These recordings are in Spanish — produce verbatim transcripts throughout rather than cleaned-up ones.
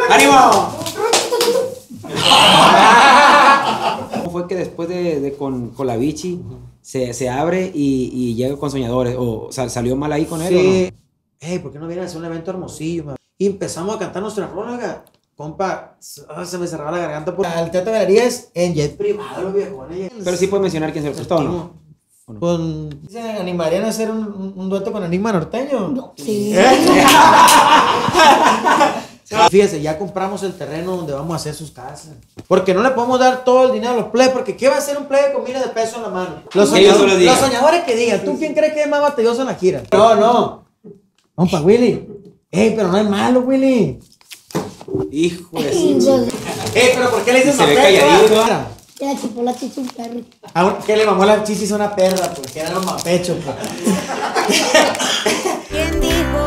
¡Ánimo! ¿Cómo fue que después de, de con, con la bichi se, se abre y, y llega con Soñadores? ¿O, o sea, salió mal ahí con él sí. o no? Hey, ¿por qué no viene a hacer un evento Hermosillo? Man? Y empezamos a cantar nuestra rola, compa, oh, se me cerraba la garganta. Por... El Teatro Galería es en jet privado, los viejones. Pero sí puedes mencionar quién se lo prestó, ¿o no? ¿O no? Con... ¿Se animarían a hacer un, un, un dueto con Enigma Norteño? No, sí. ¿Eh? Fíjese, ya compramos el terreno donde vamos a hacer sus casas. Porque no le podemos dar todo el dinero a los plebes, porque ¿qué va a hacer un plebe con miles de pesos en la mano? Los, soñadores, los soñadores que digan, ¿tú quién crees que es más batalloso en la gira? No, no. Compa, Willy. Ey, pero no es malo, Willy. Hijo de su... Ey, pero ¿por qué le dices se ve calladito? Ya chupó la chicha un perro. ¿Qué le mamó la chichis a una perra? Pues que era un mapecho, pues. ¿Quién dijo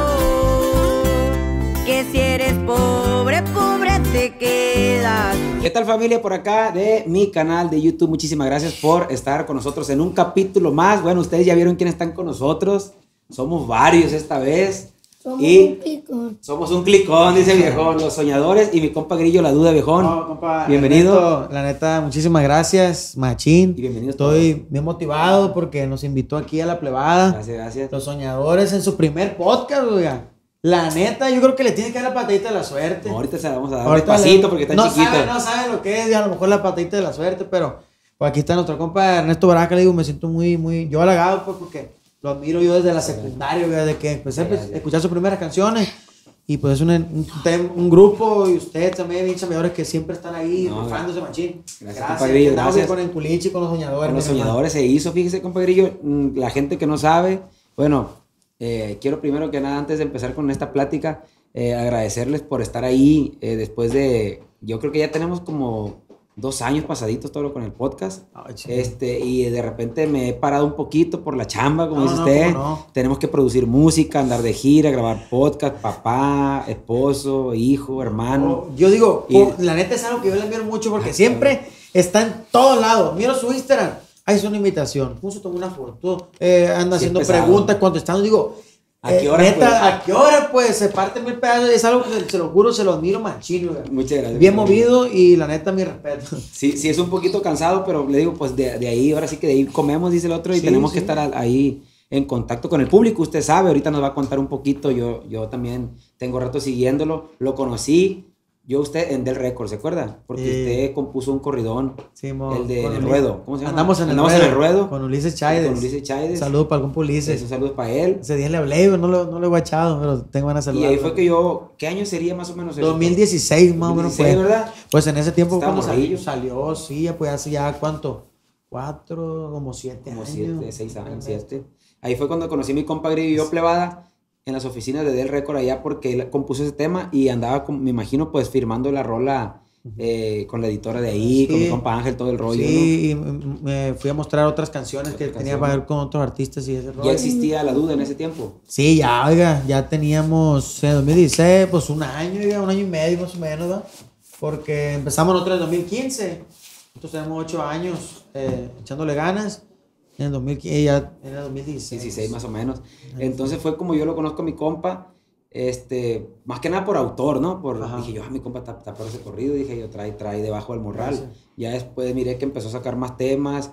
que si eres pobre, pobre te quedas? ¿Qué tal, familia? Por acá de mi canal de YouTube, muchísimas gracias por estar con nosotros en un capítulo más. Bueno, ustedes ya vieron quiénes están con nosotros. Somos varios esta vez. Somos y un clicón. Somos un clicón, dice el viejón. Los Soñadores y mi compa Grillo, la duda, viejón. No, compa, bienvenido. Ernesto, la neta, muchísimas gracias, machín. Y bienvenido. Estoy todos. bien motivado porque nos invitó aquí a la plebada. Gracias, gracias. Los Soñadores en su primer podcast, oiga. La neta, yo creo que le tiene que dar la patadita de la suerte. No, ahorita se la vamos a dar ahorita despacito le... porque está no chiquito. Sabe, no sabe lo que es, y a lo mejor la patadita de la suerte, pero pues aquí está nuestro compa Ernesto Baraca. Le digo, me siento muy, muy, yo halagado, pues, porque lo admiro yo desde la secundaria, desde que empecé a escuchar sus primeras canciones. Y pues es un, un, un grupo, y ustedes también, bien chambeadores, que siempre están ahí, no, rifándose machín. Gracias, compa Grillo, gracias. Con el culichi, con los Soñadores. Con los Soñadores se hizo, fíjese, compa Grillo, la gente que no sabe, bueno, eh, quiero primero que nada, antes de empezar con esta plática, eh, agradecerles por estar ahí eh, después de, yo creo que ya tenemos como dos años pasaditos todo con el podcast. Oh, este, y de repente me he parado un poquito por la chamba, como no, dice no, usted. No. Tenemos que producir música, andar de gira, grabar podcast, papá, esposo, hijo, hermano. Oh, yo digo, y, oh, la neta es algo que yo le admiro mucho porque ah, siempre claro. está en todos lados. Miro su Instagram, ahí es una invitación, puso tomó una foto, eh, anda sí, haciendo preguntas, contestando, digo... ¿A qué hora? Eh, neta, pues? ¿A qué hora? Pues se parte mil pedazos. Es algo que se lo juro, se lo admiro machino. Muchas gracias. Bien movido y la neta, mi respeto. Sí, sí, es un poquito cansado, pero le digo, pues de, de ahí, ahora sí que de ahí comemos, dice el otro, y sí, tenemos sí. que estar ahí en contacto con el público. Usted sabe, ahorita nos va a contar un poquito. Yo, yo también tengo rato siguiéndolo. Lo conocí. Yo usted en Del Record, ¿se acuerda? Porque eh, usted compuso un corridón, sí, mo, el de el ruedo. ¿Cómo se llama? Andamos en, Andamos el, en ruedo, el ruedo. Con Ulises Chaides. Con Ulises Chaides. Saludos para el compa Ulises. Un saludo para él. Ese día le hablé, no lo, no lo he guachado, pero tengo ganas de saludar. Y ahí fue que yo, ¿qué año sería más o menos eso? dos mil dieciséis más o menos fue. ¿Verdad? Pues en ese tiempo cuando salió, salió, sí, pues hace ya, ¿cuánto? Cuatro, como siete como años. Como siete, seis años, siete. Ahí fue cuando conocí a mi compa Grillo y yo, plebada, en las oficinas de Del Record allá, porque él compuso ese tema y andaba, con, me imagino, pues firmando la rola eh, con la editora de ahí, sí, con mi compa Ángel, todo el rollo. Sí, ¿no? y me fui a mostrar otras canciones que tenía para ver con otros artistas y ese rollo. ¿Ya existía La Duda en ese tiempo? Sí, ya, oiga, ya teníamos en dos mil dieciséis, pues un año, oiga, un año y medio más o menos, ¿no? Porque empezamos nosotros en dos mil quince, entonces tenemos ocho años eh, echándole ganas. En el dos mil quince, ya en el dos mil dieciséis. dieciséis más o menos. Entonces fue como yo lo conozco a mi compa, este, más que nada por autor, ¿no? Por, dije yo, ah, mi compa está, está por ese corrido, dije yo, trae, trae debajo del morral. Sí. Ya después miré que empezó a sacar más temas,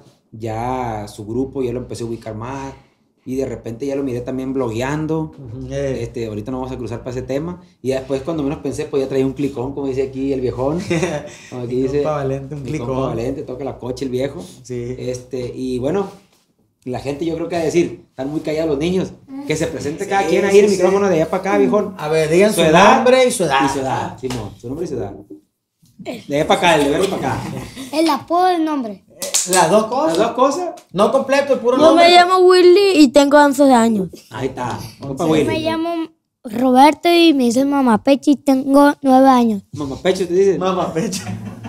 ya su grupo, ya lo empecé a ubicar más, y de repente ya lo miré también blogueando. Uh-huh. eh. este, ahorita no vamos a cruzar para ese tema, y ya después cuando menos pensé, pues ya traía un clicón, como dice aquí el viejón. Como aquí dice, compa Valente, un clicón. Compa Valente, toca la coche el viejo. Sí. Este, y bueno, la gente yo creo que va a decir, están muy callados los niños, que se presente sí, cada quien ahí sí, en el micrófono sí. de allá para acá, viejón. A ver, digan su, su edad, nombre y su edad. Y su edad, sí, no, su nombre y su edad. De allá para acá, el de verlo para acá. El apodo del nombre. Las dos cosas. Las dos cosas. No completo, el puro Yo nombre. Yo me llamo Willy y tengo once años. Ahí está, compa Yo Willy. me llamo Roberto y me dicen Mamá Pecho y tengo nueve años. Mamá Pecho te dicen. Mamá Pecho.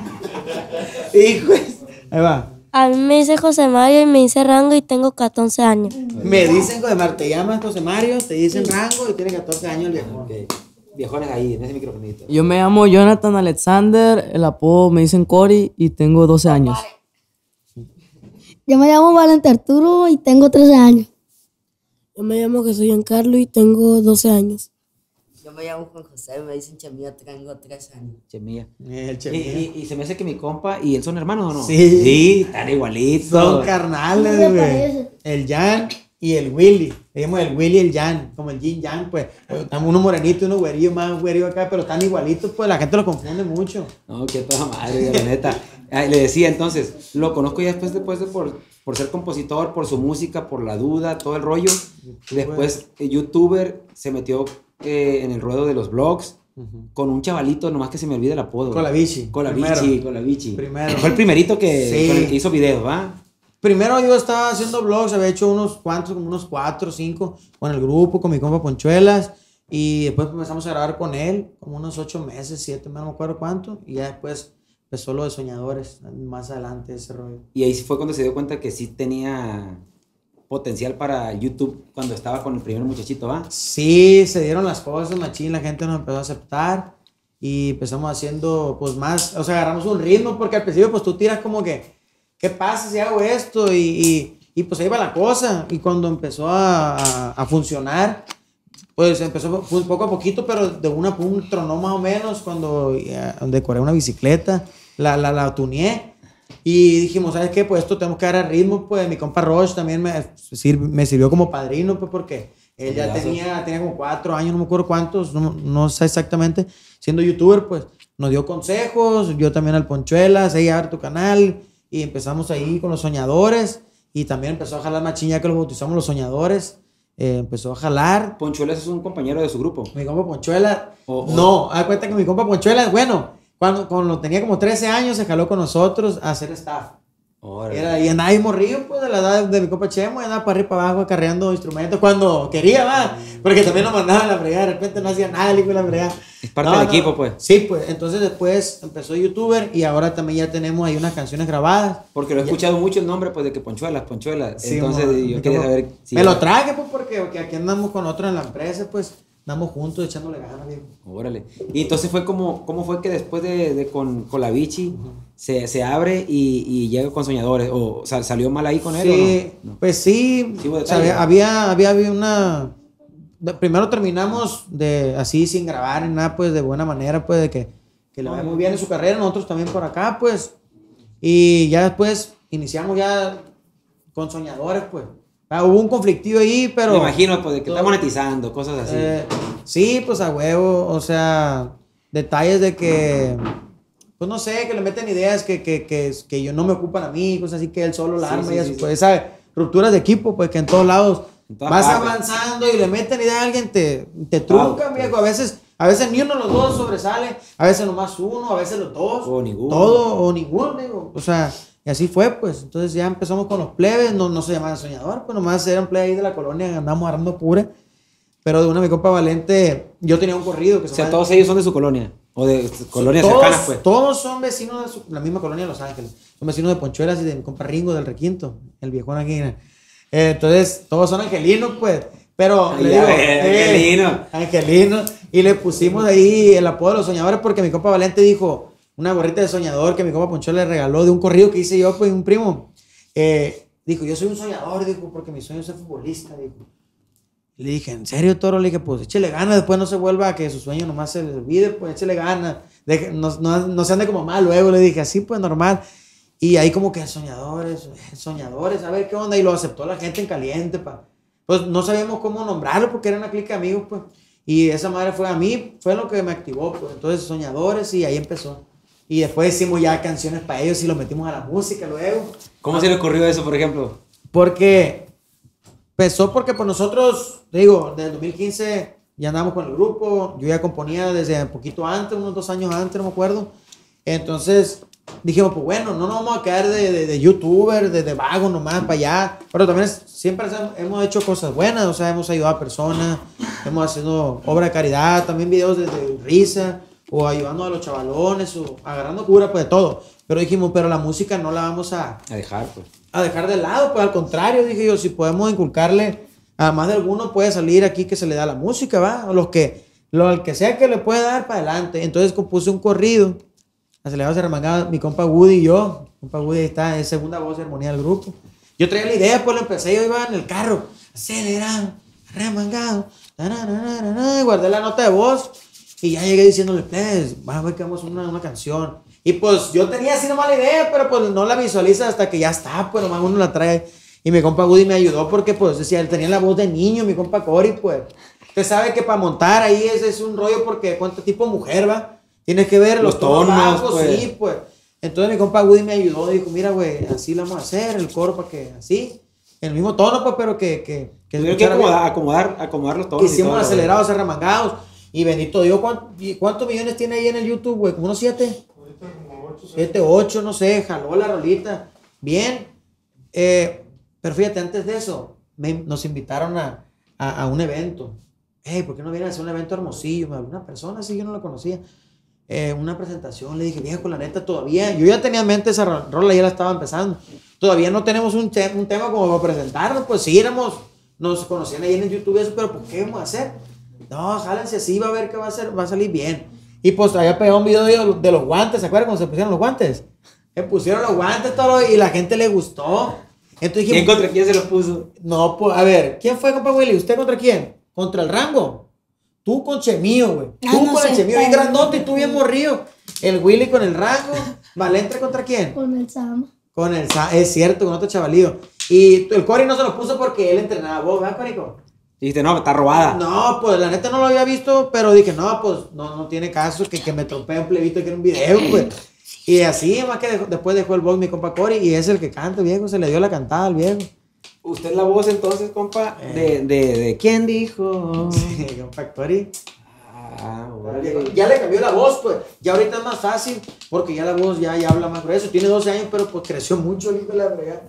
Hijo. Ahí va. A mí me dice José Mario y me dice Rango y tengo catorce años. Me dicen José Mario, te llamas José Mario, te dicen Rango y tiene catorce años el viejo. Okay. Viejones ahí, en ese microfonito. Yo me llamo Jonathan Alexander, el apodo me dicen Cory y tengo doce años. Yo me llamo Valente Arturo y tengo trece años. Yo me llamo Jesús Giancarlo y tengo doce años. Yo me llamo Juan José, me dicen Chemilla, tengo tres años. Chemilla. El Y, Chemilla. y, y se me hace que mi compa y él son hermanos, ¿o no? Sí. Sí, están igualitos. Son carnales, ¿Qué te güey. parece? El Jan y el Willy. Digamos el Willy y el Jan, como el Yin Yang, pues. Estamos uno morenito y uno güerillo, más güerillo acá, pero están igualitos, pues la gente los confunde mucho. No, qué toda madre, la neta. Ah, le decía entonces, lo conozco ya después, después de por, por ser compositor, por su música, por la duda, todo el rollo. Después, eh, youtuber, se metió eh, en el ruedo de los vlogs con un chavalito, nomás que se me olvida el apodo. Colavichi. Colavichi, Primero. Colavichi. Primero. Fue el primerito que, Sí. con el que hizo videos, ¿va? Primero yo estaba haciendo vlogs, había hecho unos cuantos, como unos cuatro o cinco, con el grupo, con mi compa Ponchuelas. Y después empezamos a grabar con él, como unos ocho meses, siete, no me acuerdo cuánto. Y ya después empezó lo de Soñadores, más adelante ese rollo. Y ahí fue cuando se dio cuenta que sí tenía potencial para YouTube cuando estaba con el primer muchachito, ¿va? Sí, se dieron las cosas, machín, la gente nos empezó a aceptar. Y empezamos haciendo, pues más, o sea, agarramos un ritmo, porque al principio, pues tú tiras como que, ¿qué pasa si hago esto? Y, y, y pues ahí va la cosa. Y cuando empezó a, a, a funcionar, pues empezó pues, poco a poquito, pero de una pum tronó más o menos cuando eh, decoré una bicicleta, la, la, la tuneé. Y dijimos, ¿sabes qué? Pues esto tenemos que dar a ritmo. Pues mi compa Roche también me, sir, me sirvió como padrino, pues porque él ya tenía, tenía como cuatro años, no me acuerdo cuántos, no, no sé exactamente, siendo youtuber, pues nos dio consejos, yo también al Ponchuelas, ahí a ver tu canal, y empezamos ahí con los Soñadores, y también empezó a jalar machín, ya que los bautizamos los Soñadores, eh, empezó a jalar. Ponchuelas es un compañero de su grupo. Mi compa Ponchuelas, Oh, oh. no, haz cuenta que mi compa Ponchuelas, bueno, cuando, cuando tenía como trece años, se jaló con nosotros a hacer staff. Órale. Era, y andaba ahí morrido, pues, de la edad de mi compa Chemo, y andaba para arriba y para abajo acarreando instrumentos cuando quería, va. Porque también nos mandaban a la fregada, de repente no hacía nada, el hijo de la fregada. Es parte No, del no. equipo, pues. Sí, pues, entonces después empezó youtuber y ahora también ya tenemos ahí unas canciones grabadas. Porque lo he escuchado mucho el nombre, pues, de que Ponchuelas, Ponchuelas. Sí, Entonces, mo- yo mi quería compa- saber si... Me lo traje, pues, porque, porque aquí andamos con otros en la empresa, pues, andamos juntos echándole ganas, viejo. Órale. Y entonces fue como, ¿cómo fue que después de, de con, con la Vichy se, se abre y, y llega con Soñadores? ¿O sal- salió mal ahí con él Sí, o no? No. pues sí, Sí hubo o sea, detalle. había, había, había una... de- primero terminamos de así sin grabar ni nada, pues de buena manera, pues de que, que le vaya muy bien en su carrera, nosotros también por acá, pues. Y ya después iniciamos ya con Soñadores, pues. Ah, hubo un conflictillo ahí, pero... Me imagino, pues, de que todo- está monetizando, cosas así. Eh, sí, pues a huevo, o sea, detalles de que, pues no sé, que le meten ideas que, que, que, que yo no me ocupan a mí, cosas así que él solo la Sí, arma sí, y sí, eso, sí. pues esa rupturas de equipo, pues que en todos lados En todas vas partes. avanzando y le meten idea a alguien, te, te truncan, Ah, viejo, a veces, a veces ni uno de los dos sobresale, a veces nomás uno, a veces los dos, O ninguno. todo o ninguno, digo, o sea, y así fue, pues, entonces ya empezamos con los plebes, no, no se llamaban Soñador, pues nomás eran plebes ahí de la colonia, andamos agarrando pura. Pero de una mi compa Valente, yo tenía un corrido que se O sea, llama- todos ellos son de su colonia. O de colonias todos, cercanas, pues. todos son vecinos de su- la misma colonia de Los Ángeles. Son vecinos de Ponchuelas y de mi compa Ringo del Requinto, el viejón aquí. Eh, entonces, todos son angelinos, pues. Pero Ay, le ya digo, ves, eh, angelino. angelino. Y le pusimos ahí el apodo de los soñadores porque mi compa Valente dijo una gorrita de soñador que mi compa Ponchuela le regaló de un corrido que hice yo, pues, un primo. Eh, dijo, yo soy un soñador, dijo, porque mi sueño es ser futbolista, dijo. Le dije, ¿en serio, Toro? Le dije, pues échele ganas, después no se vuelva a que su sueño nomás se le olvide, pues échele ganas. Deje- no, no, no se ande como mal luego, le dije, así pues normal. Y ahí como que soñadores, soñadores, a ver qué onda. Y lo aceptó la gente en caliente, pa. Pues no sabíamos cómo nombrarlo porque era una clica de amigos, pues. Y esa madre fue a mí, fue lo que me activó, pues. Entonces, soñadores, y ahí empezó. Y después hicimos ya canciones para ellos y lo metimos a la música luego. ¿Cómo se le ocurrió eso, por ejemplo? Porque empezó porque pues nosotros, digo, desde el dos mil quince ya andamos con el grupo, yo ya componía desde un poquito antes, unos dos años antes, no me acuerdo. Entonces dijimos, pues bueno, no nos vamos a quedar de, de, de youtuber, de, de vago nomás para allá, pero también es- siempre hemos hecho cosas buenas, o sea, hemos ayudado a personas, hemos hecho obra de caridad, también videos de, de risa, o ayudando a los chavalones, o agarrando cura, pues de todo. Pero dijimos, pero la música no la vamos a, A dejar, pues. a dejar de lado, pues al contrario, dije yo, si podemos inculcarle a más de alguno puede salir aquí que se le da la música, ¿va? O los que, lo al que sea que le pueda dar para adelante. Entonces compuse un corrido, acelerado se remangaba mi compa Woody y yo, mi compa Woody está en segunda voz de armonía del grupo. Yo traía la idea, pues lo empecé, yo iba en el carro, acelerado, remangado, Y guardé la nota de voz y ya llegué diciéndole, pues, vamos a ver que vamos a una, una canción. Y pues yo tenía así nomás la idea, pero pues no la visualiza hasta que ya está, pues nomás uno la trae. Y mi compa Woody me ayudó porque pues decía, él tenía la voz de niño, mi compa Cory, pues. Usted sabe que para montar ahí es, es un rollo porque cuánto tipo mujer, va. Tienes que ver los, los tonos, bajos, pues. Sí, pues. Entonces mi compa Woody me ayudó, dijo, mira, güey, así la vamos a hacer, el coro para que así, en el mismo tono, pues, pero que... que, que Tuvieron que acomodar, acomodar, acomodar los tonos. Hicimos todo, acelerados, remangados. Y bendito Dios, ¿cuántos, ¿cuántos millones tiene ahí en el YouTube, güey? ¿Como unos siete? Siete, ocho, no sé, jaló la rolita. Bien. Eh, pero fíjate, antes de eso, me, nos invitaron a, a, a un evento. Hey, ¿por qué no vienen a hacer un evento Hermosillo? Una persona así, yo no la conocía. Eh, una presentación, le dije, viejo, la neta, todavía, yo ya tenía en mente esa rola, ya la estaba empezando. Todavía no tenemos un, te un tema como para presentarnos, pues sí, éramos, nos conocían ahí en el YouTube eso, pero ¿por qué vamos a hacer? No, jálense así, va a ver que va a, ser, va a salir bien. Y pues había pegado un video de, de los guantes, ¿se acuerdan cuando se pusieron los guantes? Se pusieron los guantes todo y la gente le gustó. Entonces dijimos, ¿quién contra quién se los puso? No, pues, a ver, ¿quién fue, compa Willy? ¿Usted contra quién? ¿Contra el Rango? Tú con Chemío, güey. Tú Ay, no con sé, el Chemío bien grandote y tú bien morrido. El Willy con el Rango. ¿Valentre contra quién? Con el Sama. Con el Sama, es cierto, con otro chavalío. Y el Cory no se lo puso porque él entrenaba vos, ¿verdad, Corico? Dijiste, no, está robada. No, pues la neta no lo había visto, pero dije, no, pues no, no tiene caso que, que me tropee un plebito que era un video, pues. Y así, más que dejó, después dejó el box mi compa Cory y es el que canta, viejo, se le dio la cantada al viejo. Usted es la voz entonces, compa, de, de, de ¿quién dijo? Sí, compa Cory. Ah, bueno. Ya le cambió la voz, pues. Ya ahorita es más fácil, porque ya la voz ya, ya habla más grueso. Tiene doce años, pero pues creció mucho el hijo de la fregada.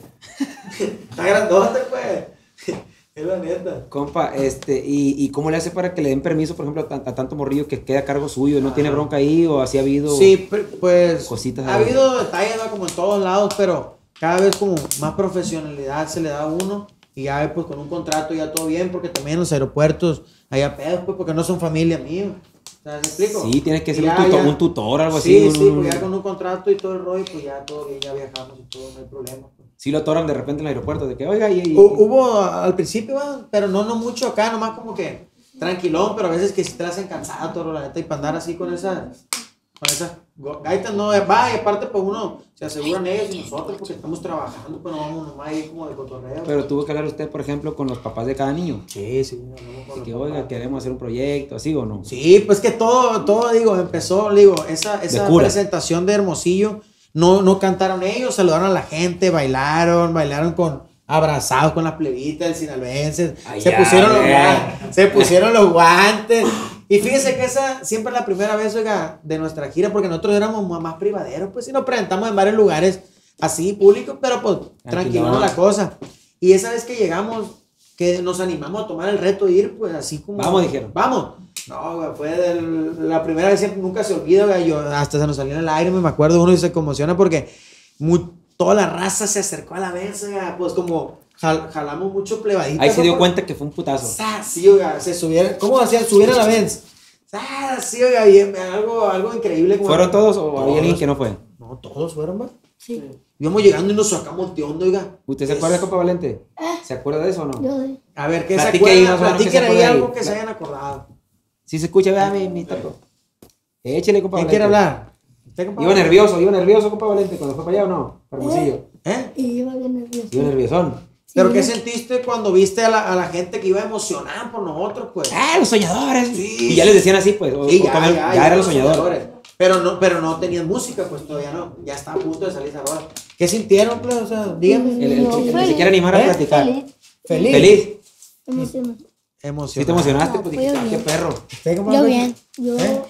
Está grandote, pues. Es la neta. Compa, este, ¿y, ¿y cómo le hace para que le den permiso, por ejemplo, a, a tanto morrillo que quede a cargo suyo? ¿No ah. tiene bronca ahí o así ha habido? Sí, pues, cositas ha habido detalles, ¿no? Como en todos lados, pero cada vez como más profesionalidad se le da a uno y ya pues con un contrato ya todo bien, porque también en los aeropuertos hay pedos, pues, porque no son familia mía. O sea, ¿me explico? Sí, tienes que ser ya, un, tutor, ya, un tutor, algo sí, así. Sí, sí, un, pues ya con un contrato y todo el rollo, pues ya todo bien, ya viajamos y todo, no hay problema. Pues. Sí lo atoran de repente en el aeropuerto, de que, oiga, y... y Hubo al principio, ¿va? Pero no, no mucho acá, nomás como que tranquilón, pero a veces que si te la hacen cansado, todo, la neta, y para andar así con esas, con esas gaitas, no, va, y aparte, pues uno, se aseguran ellos y nosotros, porque estamos trabajando, pero no vamos nomás ahí como de cotorreo. Pero tuvo que hablar usted, por ejemplo, con los papás de cada niño. Sí, sí, hablamos con los que, papás. oiga, queremos hacer un proyecto, ¿así o no? Sí, pues que todo, todo, digo, empezó, digo, esa, esa presentación de Hermosillo, no, no cantaron ellos, saludaron a la gente, bailaron, bailaron con, abrazados con las plebitas del sinaloense, se, ya, pusieron los guantes, se pusieron los guantes, y fíjense que esa siempre es la primera vez, oiga, de nuestra gira, porque nosotros éramos más privaderos, pues, y nos presentamos en varios lugares así, públicos, pero pues, tranquilo la cosa, y esa vez que llegamos, que nos animamos a tomar el reto de ir, pues, así como... Vamos, dijeron. Vamos. No, güey, fue del, la primera vez, siempre, nunca se olvida, güey, yo, hasta se nos salió en el aire, me acuerdo, uno y se conmociona porque muy, toda la raza se acercó a la vez, güey, pues como jal, jalamos mucho plebadita. Ahí se dio por, cuenta que fue un putazo. Ah, sí, güey, se subieron, ¿cómo hacían? Subir a la vez. Ah, sí, güey, algo, algo increíble. Como ¿Fueron todos o todos. había alguien que no fue? No, todos fueron, güey. Sí. Íbamos llegando y nos sacamos de onda, oiga. ¿Usted se acuerda, compa Valente? ¿Se acuerda de eso o no? Yo sí. A ver, ¿qué Platique se ahí, acuerdan? más o menos, ¿qué se Platiquen ahí acuerda algo ahí? que se hayan acordado. Si se escucha, vea mi, mi taco. Échale, compa ¿Quién Valente. quiere hablar? ¿Usted, compa Iba Valente? nervioso, iba nervioso, compa Valente, cuando fue para allá o no, Hermosillo. ¿Eh? Y iba bien nervioso. Iba nerviosón. Sí, ¿Pero qué yo- sentiste cuando viste a la, a la gente que iba emocionada por nosotros, pues? ¡Ah, los soñadores! Sí, y ya les decían así, pues. o- Sí, o ya, como- ya, ya eran los soñadores. Pero no, pero no tenían música, pues todavía no. Ya está a punto de salir esa hora. ¿Qué sintieron, pues? O sea, díganme. El, el- No, el que feliz. se quiere animar a ¿Eh? platicar. Feliz. Feliz. Feliz. Emocionado. Emocionado. ¿Sí te emocionaste? No, Pues fue dijiste, "Ah, qué bien. perro". ¿Usted cómo Yo anda? bien. Yo ¿Eh?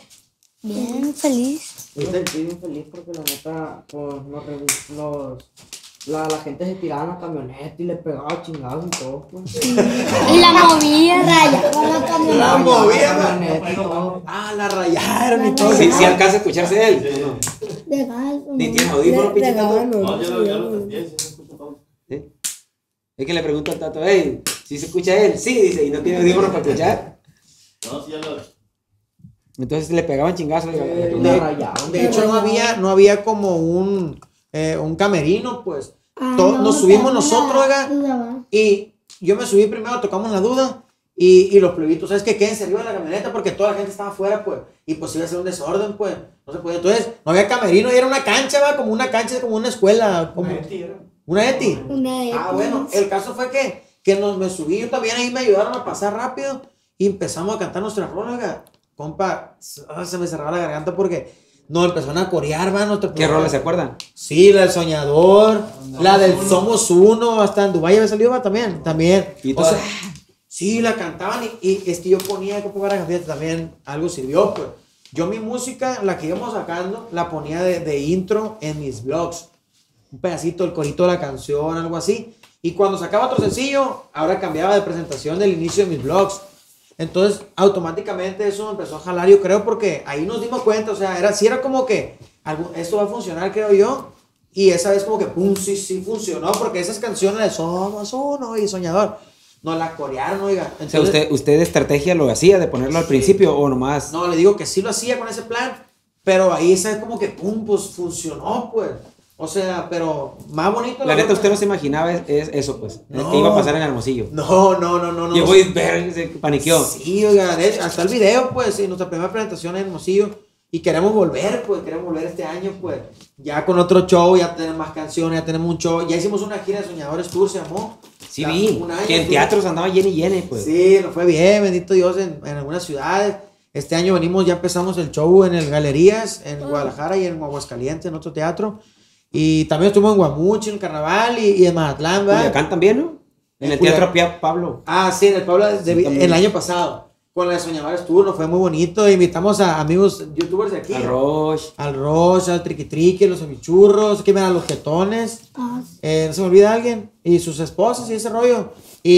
bien feliz. Yo estoy bien feliz porque la neta, pues, los, revi- los, la, la gente se tiraba en la camioneta y le pegaba chingados y todo, pues. Y la movía, rayaba la camioneta. La movía, La man. camioneta y todo. Ah, la rayaron y todo. Sí, sí alcanza a escucharse él. ¿no? De gas. Ni tiene audífono, pinche tato. No, yo lo yo lo sentí, sí se escucha todo. ¿Sí? Es que le pregunto al tato, hey, ¿sí se escucha él? Sí, dice, y no tiene audífono para escuchar. No, sí, ya lo. Entonces le pegaban chingazos. oiga, Eh, le- la De, rayaron. de hecho, no había, no había como un, eh, un camerino, pues. Ah, To- no, nos no, subimos no, nosotros, no, oiga, no, no. y yo me subí primero, tocamos la duda, Y, y los plebitos, ¿sabes qué? Quédense arriba de la camioneta porque toda la gente estaba afuera, pues. Y pues iba a ser un desorden, pues. No se podía. Entonces, no había camerino y era una cancha, va, como una cancha, como una escuela. Como... ¿Una Eti? ¿Una Eti? Una Eti. Ah, bueno, el caso fue que, que nos, me subí, yo también ahí me ayudaron a pasar rápido y empezamos a cantar nuestra rola, oiga. Compa, se me cerraba la garganta porque nos empezaron a corear, va. Nuestro ¿Qué rola se acuerdan? Sí, la del Soñador, la del Somos Uno, hasta en Dubái había salido, va, también, también. ¿Y o sea, sí, la cantaban y, y es que yo ponía, como para fíjate, también algo sirvió, pues. Yo mi música, la que íbamos sacando, la ponía de, de intro en mis vlogs. Un pedacito, el corito de la canción, algo así. Y cuando sacaba otro sencillo, ahora cambiaba de presentación del inicio de mis vlogs. Entonces, automáticamente eso me empezó a jalar, yo creo, porque ahí nos dimos cuenta, o sea, era, sí era como que algo, esto va a funcionar, creo yo. Y esa vez como que, pum, sí, sí funcionó, porque esas canciones de Somos Uno y Soñador, nos la corearon, oiga. Entonces, o sea, usted, ¿usted de estrategia lo hacía, de ponerlo al principio o nomás? No, le digo que sí lo hacía con ese plan, pero ahí esa es como que, pum, pues funcionó, pues. O sea, pero más bonito. La, la neta, usted no se imaginaba es, es eso, pues. No. Que iba a pasar en Hermosillo. No, no, no, no. no Llegó y ver, se paniqueó. Sí, oiga, de hecho, hasta el video, pues, sí, nuestra primera presentación en Hermosillo. Y queremos volver, pues, queremos volver este año, pues. Ya con otro show, ya tenemos más canciones, ya tenemos un show. Ya hicimos una gira de Soñadores Tour, se llamó. Sí, vi. Que en teatros andaba lleno y lleno, pues. Sí, nos fue bien, bendito Dios, en, en algunas ciudades. Este año venimos, ya empezamos el show en el Galerías, en Guadalajara y en Aguascalientes, en otro teatro. Y también estuvimos en Guamuchi, en el Carnaval y, y en Mazatlán, ¿verdad? Culiacán también, ¿no? En, en el Teatro Pia Pablo. Ah, sí, en el Pablo de, sí, el año pasado. Con la de Soñadores Tour, nos fue muy bonito. Invitamos a amigos youtubers de aquí. Al Roche. Al Roche, al Triqui Triqui, los Amichurros, que ven a los Jetones. Ah. Eh, no se me olvida alguien. Y sus esposas y ese rollo.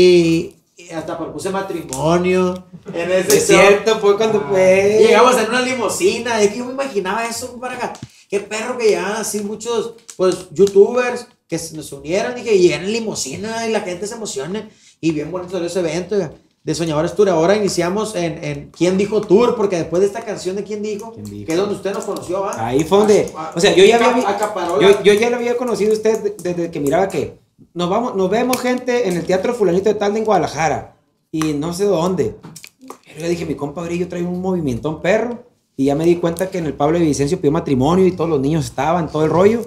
Y, y hasta propuse matrimonio. En ese es show. Cierto, fue cuando ah, fue. Llegamos en una limusina. Es que yo me imaginaba eso para acá. Qué perro que llegaban así muchos, pues, youtubers que nos unieran y que llegan en limusina y la gente se emociona. Y bien bonito ese evento de Soñadores Tour. Ahora iniciamos en, en ¿Quién Dijo Tour? Porque después de esta canción de ¿Quién Dijo? ¿Quién dijo? Que es donde usted nos conoció, ¿va? Ahí fue donde, a, a, o sea, yo ya había, yo, yo ya lo había conocido a usted desde que miraba que nos vamos, nos vemos gente en el Teatro Fulanito de Tal de en Guadalajara y no sé dónde. Pero yo dije, mi compa Brillo trae un movimiento perro. Y ya me di cuenta que en el Pablo de Vicencio pidió matrimonio y todos los niños estaban, todo el rollo.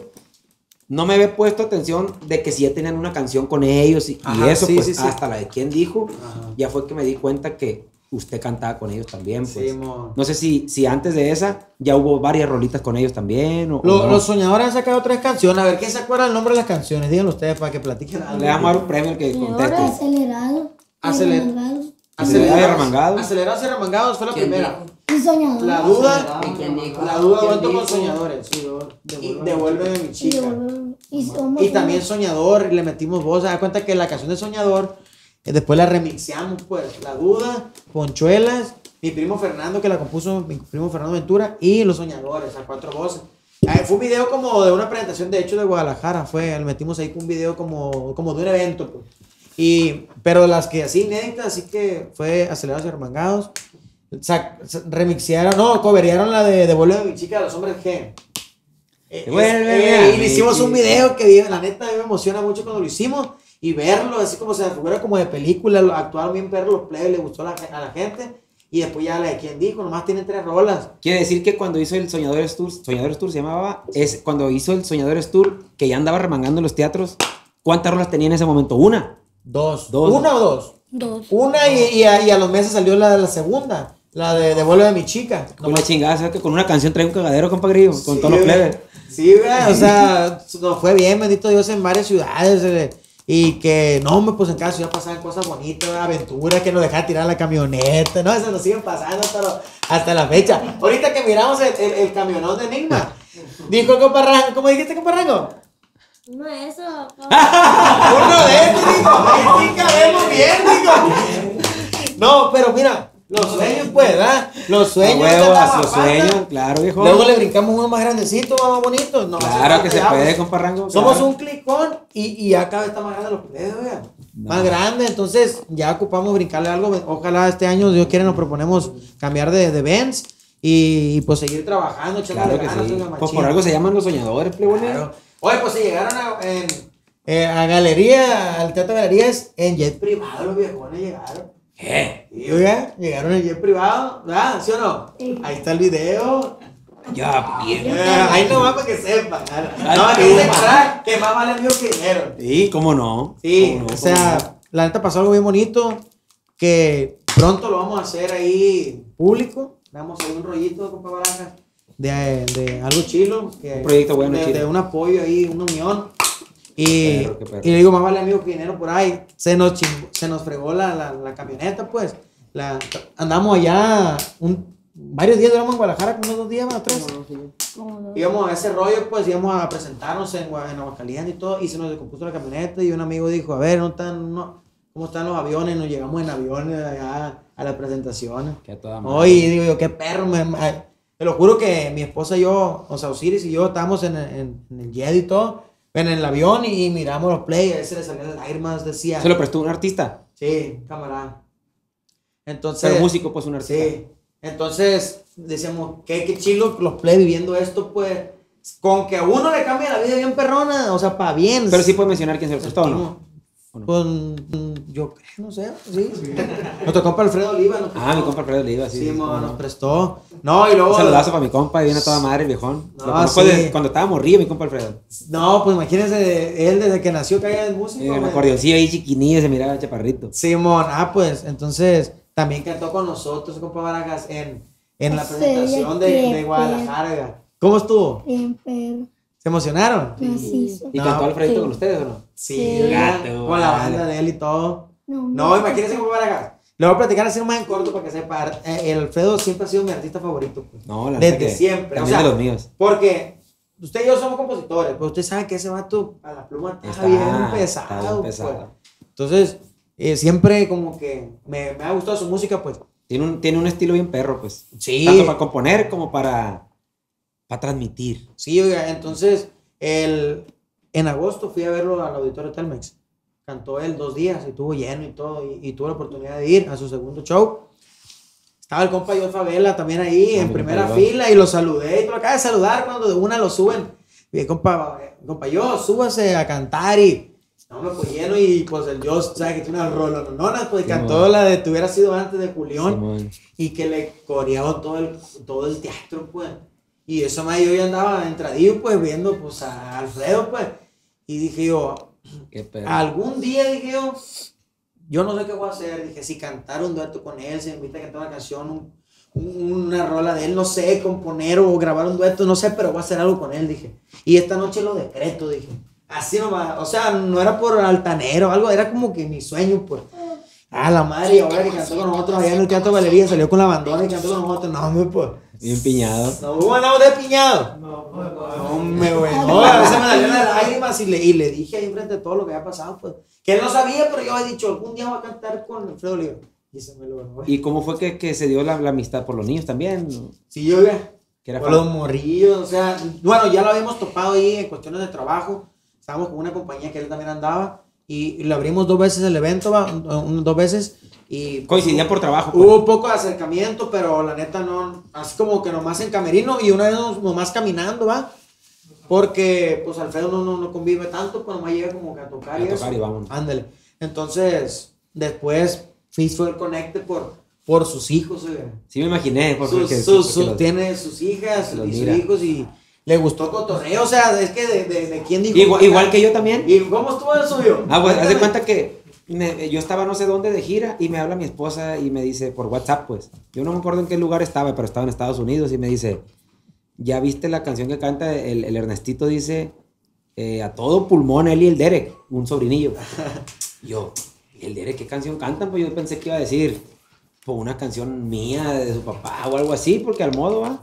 No me había puesto atención de que si ya tenían una canción con ellos y, Ajá, y eso, sí, pues sí, sí. Hasta la de ¿Quién Dijo? Ajá. Ya fue que me di cuenta que usted cantaba con ellos también, pues. Sí, no sé si, si antes de esa ya hubo varias rolitas con ellos también. O, Lo, o no. Los Soñadores han sacado tres canciones. A ver, ¿quién se acuerda el nombre de las canciones? Díganlo ustedes para que platiquen algo. Le damos a dar un premio al que conteste. Acelerado. Acelerado. Acelerado y Remangados. Acelerados y Remangados fue la primera. Y Soñadores. La duda. La duda cuento con Soñadores. Y Devuélveme mi chica. Y, y también Soñador. Le metimos voz. Se da cuenta que la canción de Soñador después la remixeamos, pues. La duda, Ponchuelas, mi primo Fernando que la compuso, mi primo Fernando Ventura y Los Soñadores, a cuatro voces. Fue un video como de una presentación de hecho de Guadalajara. Fue, le metimos ahí un video como, como de un evento, pues. Y, pero las que así inéditas, así que fue Acelerados y Remangados. O sea, remixearon, no, coverearon la de Devuélveme mi chica de los Hombres G. Eh, y le hicimos un video que la neta a mí me emociona mucho cuando lo hicimos y verlo así como se figura como de película, actuaron bien perros los plebes, le gustó a la, a la gente. Y después ya la de ¿Quién Dijo? Nomás tienen tres rolas. Quiere decir que cuando hizo el Soñadores Tour, Soñadores Tour se llamaba, es cuando hizo el Soñadores Tour, que ya andaba remangando en los teatros, ¿cuántas rolas tenía en ese momento? ¿Una? Dos. ¿Dos? ¿Una o dos? Dos. Una y, y, a, y a los meses salió la de la segunda, la de Devuélveme mi chica. Con la chingada, ¿sabes que con una canción trae un cagadero, compa Grillo? Con sí, todos los plebes. Sí, güey, o sea, nos fue bien, bendito Dios, en varias ciudades. Eh, y que, no, hombre, pues en cada ciudad pasaban cosas bonitas, aventuras, que nos dejaban tirar la camioneta, ¿no? Eso nos siguen pasando hasta, hasta la fecha. Ahorita que miramos el, el, el camionón de Enigma, dijo el compa Rango, ¿cómo dijiste, compa Rango? No, eso. Uno de ellos, digo, sí cabemos bien, digo. No, pero mira, los sueños, pues, ¿verdad? Los sueños. Huevo, a los sueños, claro, viejo. Luego le brincamos uno más grandecito, más bonito. No, claro que se puede, compa Rango. Somos claro. un clicón y, y ya cada vez está más grande los dedos, ¿verdad? No. Más grande, entonces ya ocupamos brincarle algo. Ojalá este año, Dios quiere, nos proponemos cambiar de, de Benz y, y pues seguir trabajando, claro que sí. Pues por algo se llaman Los Soñadores, plebones. Claro. Oye, pues se llegaron a, en, eh, a Galería, al Teatro Galerías, en jet privado, los viejones llegaron. ¿Qué? Y oiga, llegaron en el jet privado, ¿verdad? ¿Sí o no? Sí. Ahí está el video. Ya, bien. Eh, ahí nomás para que sepan. Ay, No, qué que mal. declarar que más vale mío que dinero. Sí, ¿cómo no? Sí, ¿Cómo no? o sea, ¿Cómo no? la neta pasó algo bien bonito que pronto lo vamos a hacer ahí público. Damos ahí un rollito, compa Barajas, de, de algo chilo. Que, Un proyecto bueno, de, chilo. de un apoyo ahí, una unión. Y, Perro, qué perro. y le digo, más vale amigo que dinero por ahí. Se nos, chingó- se nos fregó la, la, la camioneta, pues. La, andamos allá un, varios días, duramos en Guadalajara, como unos dos días, ¿no? Tres. Como dos. Íbamos a ese rollo, pues íbamos a presentarnos en, Gua- en Aguascalientes y todo, y se nos descompuso la camioneta y un amigo dijo, a ver, ¿no están, no, ¿cómo están los aviones? Nos llegamos en aviones allá a las presentaciones. Que a toda madre. Oye, digo yo, qué perro, me, me- te lo juro que mi esposa y yo, o sea, Osiris y yo estábamos en, el- en, en el jet y todo, en el avión y, y miramos los play, a ese le salían lágrimas, decía. ¿Se lo prestó un artista? Sí, camarada. Entonces. Pero músico, pues un artista. Sí. Entonces, decíamos, qué, qué chilo los play viviendo esto, pues. Con que a uno le cambie la vida bien perrona, o sea, para bien. Pero sí puede mencionar quién se lo prestó, ¿o no? ¿O no? Pues, mm, yo creo, no sé, sí. Nuestro compa Alfredo Oliva nos prestó. Ah, mi compa Alfredo le iba así. Sí, mo, ¿cómo nos no? prestó. No, y luego. Un saludazo para mi compa, y viene a toda madre el viejón. No, Lo conozco sí. desde cuando estaba morrillo, mi compa Alfredo. No, pues imagínense, él desde que nació caía en música. Y un güey. acordeoncillo ahí chiquinillo, se miraba chaparrito. Simón, ah, pues, entonces, también cantó con nosotros, compa Barajas, en, en la Sí, presentación de, bien, de Guadalajara. güey. ¿Cómo estuvo? Bien, perro. ¿Se emocionaron? Macizo. ¿Y No, cantó Alfredito sí. con ustedes o no? Sí, Sí. ¿verdad? Gato, Con la vale. banda de él y todo. No, No, imagínense cómo Barajas. Le voy a platicar así nomás en corto para que sepa. Eh, El Alfredo siempre ha sido mi artista favorito. Pues. No, la Desde neta que siempre. O también sea, de los míos. porque usted y yo somos compositores, pero usted sabe que ese vato a la pluma está, Está- bien está pesado. bien pues. pesado. Entonces, eh, siempre como que me, me ha gustado su música, pues. Tiene un, tiene un estilo bien perro, pues. Sí. Tanto para componer como para, para transmitir. Sí, oiga, entonces, el, en agosto fui a verlo al auditorio Telmex. Cantó él dos días y estuvo lleno y todo, y, y tuve la oportunidad de ir a su segundo show. Estaba el compa Joel Favela también ahí, Ah, en mi primera compa Joel. fila, y lo saludé, y lo acaba de saludar cuando de una lo suben. Y el compa, eh, compa yo, súbase a cantar, y no me pues lleno, y pues el Joe, ¿sabes? Que tiene una rola, no, no, pues Sí, cantó man. la de Te hubiera sido antes de Julián. Simón. Y que le coreó todo el, todo el teatro, pues. Y eso más yo ya andaba entradillo, pues, viendo, pues, a Alfredo, pues. Y dije yo, Qué perro. algún día, dije yo, yo no sé qué voy a hacer. Dije, si cantar un dueto con él, si me invita a cantar una canción, un- un- una rola de él, no sé, componer o grabar un dueto, no sé, pero voy a hacer algo con él, dije. Y esta noche lo decreto, dije. Así nomás, o sea, no era por altanero, algo, era como que mi sueño, pues. Ah, la madre, y ahora que cantó con nosotros allá en el Teatro Galería, salió con la bandona y cantó con nosotros. No, hombre, pues. Bien piñado. No, ¿cómo andamos de piñado? No, hombre, güey. No, a veces me salieron las lágrimas y le, y le dije ahí frente de todo lo que había pasado, pues. Que él no sabía, pero yo había dicho, algún día voy a cantar con Alfredo Oliva. Y se me lo ganó, güey. ¿Y cómo fue que, que se dio la, la amistad por los niños también? ¿No? Sí, yo, güey. Que era Por fan. los morrillos, o sea, bueno, ya lo habíamos topado ahí en cuestiones de trabajo. Estábamos con una compañía que él también andaba y le abrimos dos veces el evento, va, un- un- dos veces. Y Coincidía por trabajo. pues. hubo un poco de acercamiento, pero la neta no, así como que nomás en camerino y una vez nos- nomás caminando, va. Porque pues Alfredo no, no, no convive tanto, pues nomás llega como que a tocar A y tocar eso. y vámonos. Ándale. Entonces, después Fizz fue el conecte por, por sus hijos, oiga. Sí me imaginé. Por, Sus- porque- sus- porque sus- los- tiene sus hijas los y sus mira. hijos y le gustó cotorreo, o sea, es que de, de, de quién dijo. Igual, igual que yo también. ¿Y cómo estuvo el suyo? Ah, pues, haz de Cuéntame. cuenta que me- yo estaba no sé dónde de gira y me habla mi esposa y me dice por WhatsApp, pues. Yo no me acuerdo en qué lugar estaba, pero estaba en Estados Unidos y me dice, ¿ya viste la canción que canta el, el Ernestito? Dice, eh, a todo pulmón, él y el Derek, un sobrinillo. Y yo, ¿y el Derek qué canción cantan? Pues yo pensé que iba a decir, pues una canción mía de su papá o algo así, porque al modo va.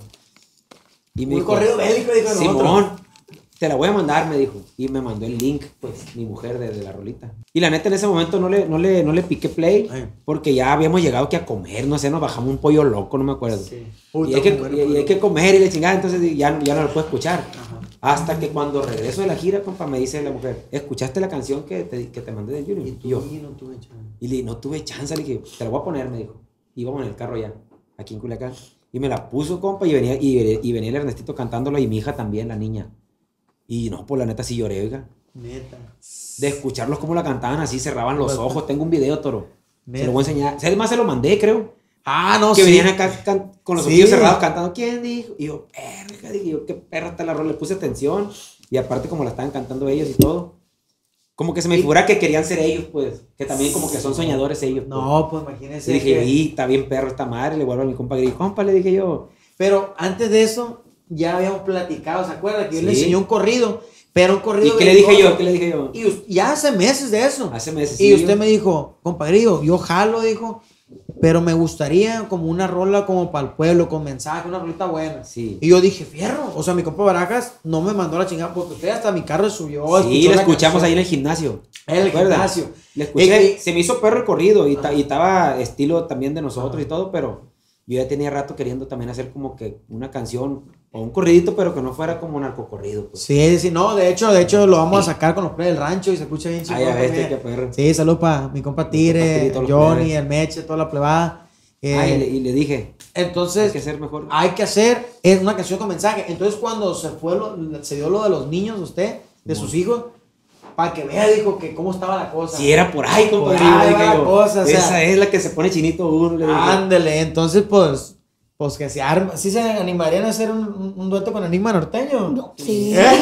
Y me Un dijo, corrido bélico, dijo nosotros. Simón, te la voy a mandar, me dijo. Y me mandó el link, pues, mi mujer de, de la rolita. Y la neta, en ese momento no le, no le, no le piqué play, Ay. porque ya habíamos llegado que a comer, no sé, nos bajamos un pollo loco, no me acuerdo. Sí. Y, Puta, hay que, muy bueno, y- y muy hay que bueno. comer y le chingada, entonces ya, ya no lo puedo escuchar. Ajá. Hasta que cuando regreso de la gira, compa, me dice la mujer, ¿escuchaste la canción que te, que te mandé de Junior? Y Y tú, yo, y no tuve chance. y le no tuve chance, le dije, te la voy a poner, me dijo. Íbamos en el carro ya, aquí en Culiacán. Y me la puso, compa, y venía, y, y venía el Ernestito cantándolo y mi hija también, la niña. Y no, pues la neta sí lloré, oiga. Neta. De escucharlos como la cantaban así, cerraban los ojos. Tengo un video, Toro. Se lo voy a enseñar. Además se lo mandé, creo. Ah, no, que sí. venían acá can, con los Sí. ojillos cerrados cantando. ¿Quién dijo? Y yo, perra, dije yo, qué perra está la rola. Le puse atención. Y aparte, como la estaban cantando ellos y todo, como que se me figura que querían ser ellos, pues. Que también, como que son soñadores ellos. Pues. No, pues imagínense. Y dije, que- y está bien perro esta madre. Le vuelvo a mi compa Gris. Compa, le dije yo. Pero antes de eso, ya habíamos platicado, ¿se acuerdan? Que yo Sí. le enseñé un corrido, pero un corrido. ¿Y qué le dije gringoso. yo? ¿Qué le dije yo? Y us- ya hace meses de eso. Hace meses. Y sí, usted yo- me dijo, compadrillo, yo jalo, dijo, pero me gustaría como una rola como para el pueblo, con mensaje, una rolita buena. Sí. Y yo dije, fierro, o sea, mi compa Barajas no me mandó la chingada, porque usted hasta mi carro subió. Sí, escuchó lo la escuchamos canción. ahí en el gimnasio. En el ¿te acuerdas? gimnasio. Le escuché, Y- y- se me hizo perro el corrido y, ta- y estaba estilo también de nosotros y todo, pero yo ya tenía rato queriendo también hacer como que una canción o un corridito, pero que no fuera como un narcocorrido. Pues. Sí, sí, no, de hecho, de hecho lo vamos a sacar con los play del rancho y se escucha bien Ah, chingón ya ves, también. qué perro. Sí, salud para mi compa Tire, Tire y todos los Johnny, plebes. el Meche, toda la plebada. Eh, Ah, y, le, y le dije, entonces, hay que hacer mejor. hay que hacer es una canción con mensaje. Entonces, cuando se fue lo, se dio lo de los niños de usted, de sus hijos, para que vea, dijo que cómo estaba la cosa. Si era por ahí, compadre. Por ahí dije va la yo, cosa, o sea. esa es la que se pone chinito uno. Le dije. Ándele, entonces, pues, pues que se arma. ¿Sí se animarían a hacer un, un- un dueto con Enigma Norteño? Sí. ¿Eh?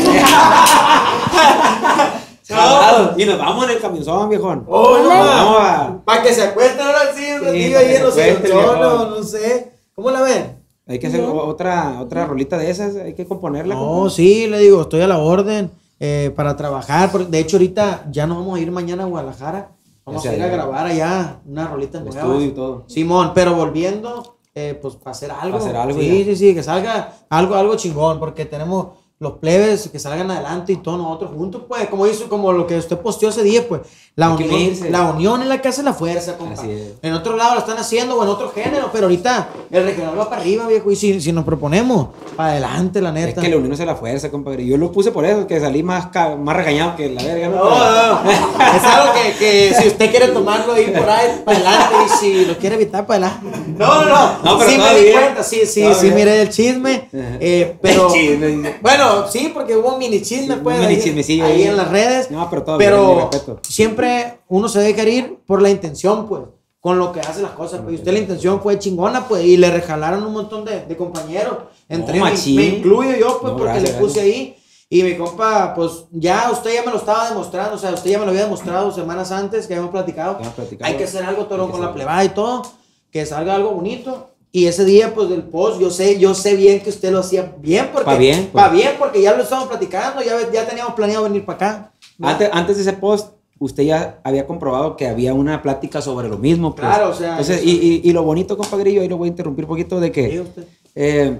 Jalado. Y nos vamos en el camionzón, viejón. Oh, no, vamos a... Para que se acuesten ahora sí, un Sí, ratillo pa' ahí que en los se acuesten, sillones, viejón. no sé. ¿Cómo la ven? Hay que hacer otra, otra rolita de esas, hay que componerla. No, compa. sí, le digo, estoy a la orden eh, para trabajar. porque, de hecho, ahorita ya nos vamos a ir mañana a Guadalajara. Vamos Ya a ir sea, a ya. grabar allá una rolita El nueva. estudio y todo. Simón, pero volviendo, eh, pues para hacer algo. Pa' hacer algo, Sí, ya. sí, sí, que salga algo, algo chingón, porque tenemos los plebes que salgan adelante y todos nosotros juntos, pues, como hizo, como lo que usted posteó ese día, pues, la Hay que unión, unirse. la unión es la que hace la fuerza, compa. Así es. En otro lado lo están haciendo o en otro género, pero ahorita el regional va para arriba, viejo, y si, si nos proponemos, para adelante, la Es neta. que la unión es la fuerza, compadre. Yo lo puse por eso, que salí más, ca- más regañado que la verga. No, no, no. Es algo que, que si usted quiere tomarlo ahí por ahí para adelante y si lo quiere evitar para adelante. No, no, no. No, pero sí todo me di bien. cuenta, sí, sí, Todo sí bien. miré el chisme. eh, pero Chisme. bueno, sí, porque hubo un mini chisme, Sí, pues, un mini ahí, chismecillo ahí ahí. en las redes. No, pero todo bien, pero mi respeto. siempre uno se deja ir por la intención, pues, con lo que hace las cosas. Pues, y usted la intención fue chingona, pues, y le regalaron un montón de, de compañeros. Entre No, ellos machín. me, me incluyo yo, pues, No, porque gracias, le puse gracias. ahí. Y mi compa, pues ya usted ya me lo estaba demostrando, o sea, usted ya me lo había demostrado semanas antes que habíamos platicado. Habíamos platicado. Hay que hacer algo todo Hay que con la hacer plebada y todo, que salga algo bonito. Y ese día, pues del post, yo sé, yo sé bien que usted lo hacía bien, porque Pa' bien, pues. pa' bien, porque ya lo estábamos platicando, ya, ya teníamos planeado venir para acá. Antes, antes de ese post, usted ya había comprobado que había una plática sobre lo mismo. Pues. Claro, o sea, Entonces, eso- y, y, y lo bonito, compadrillo, ahí lo voy a interrumpir un poquito, de Sí, que usted. eh,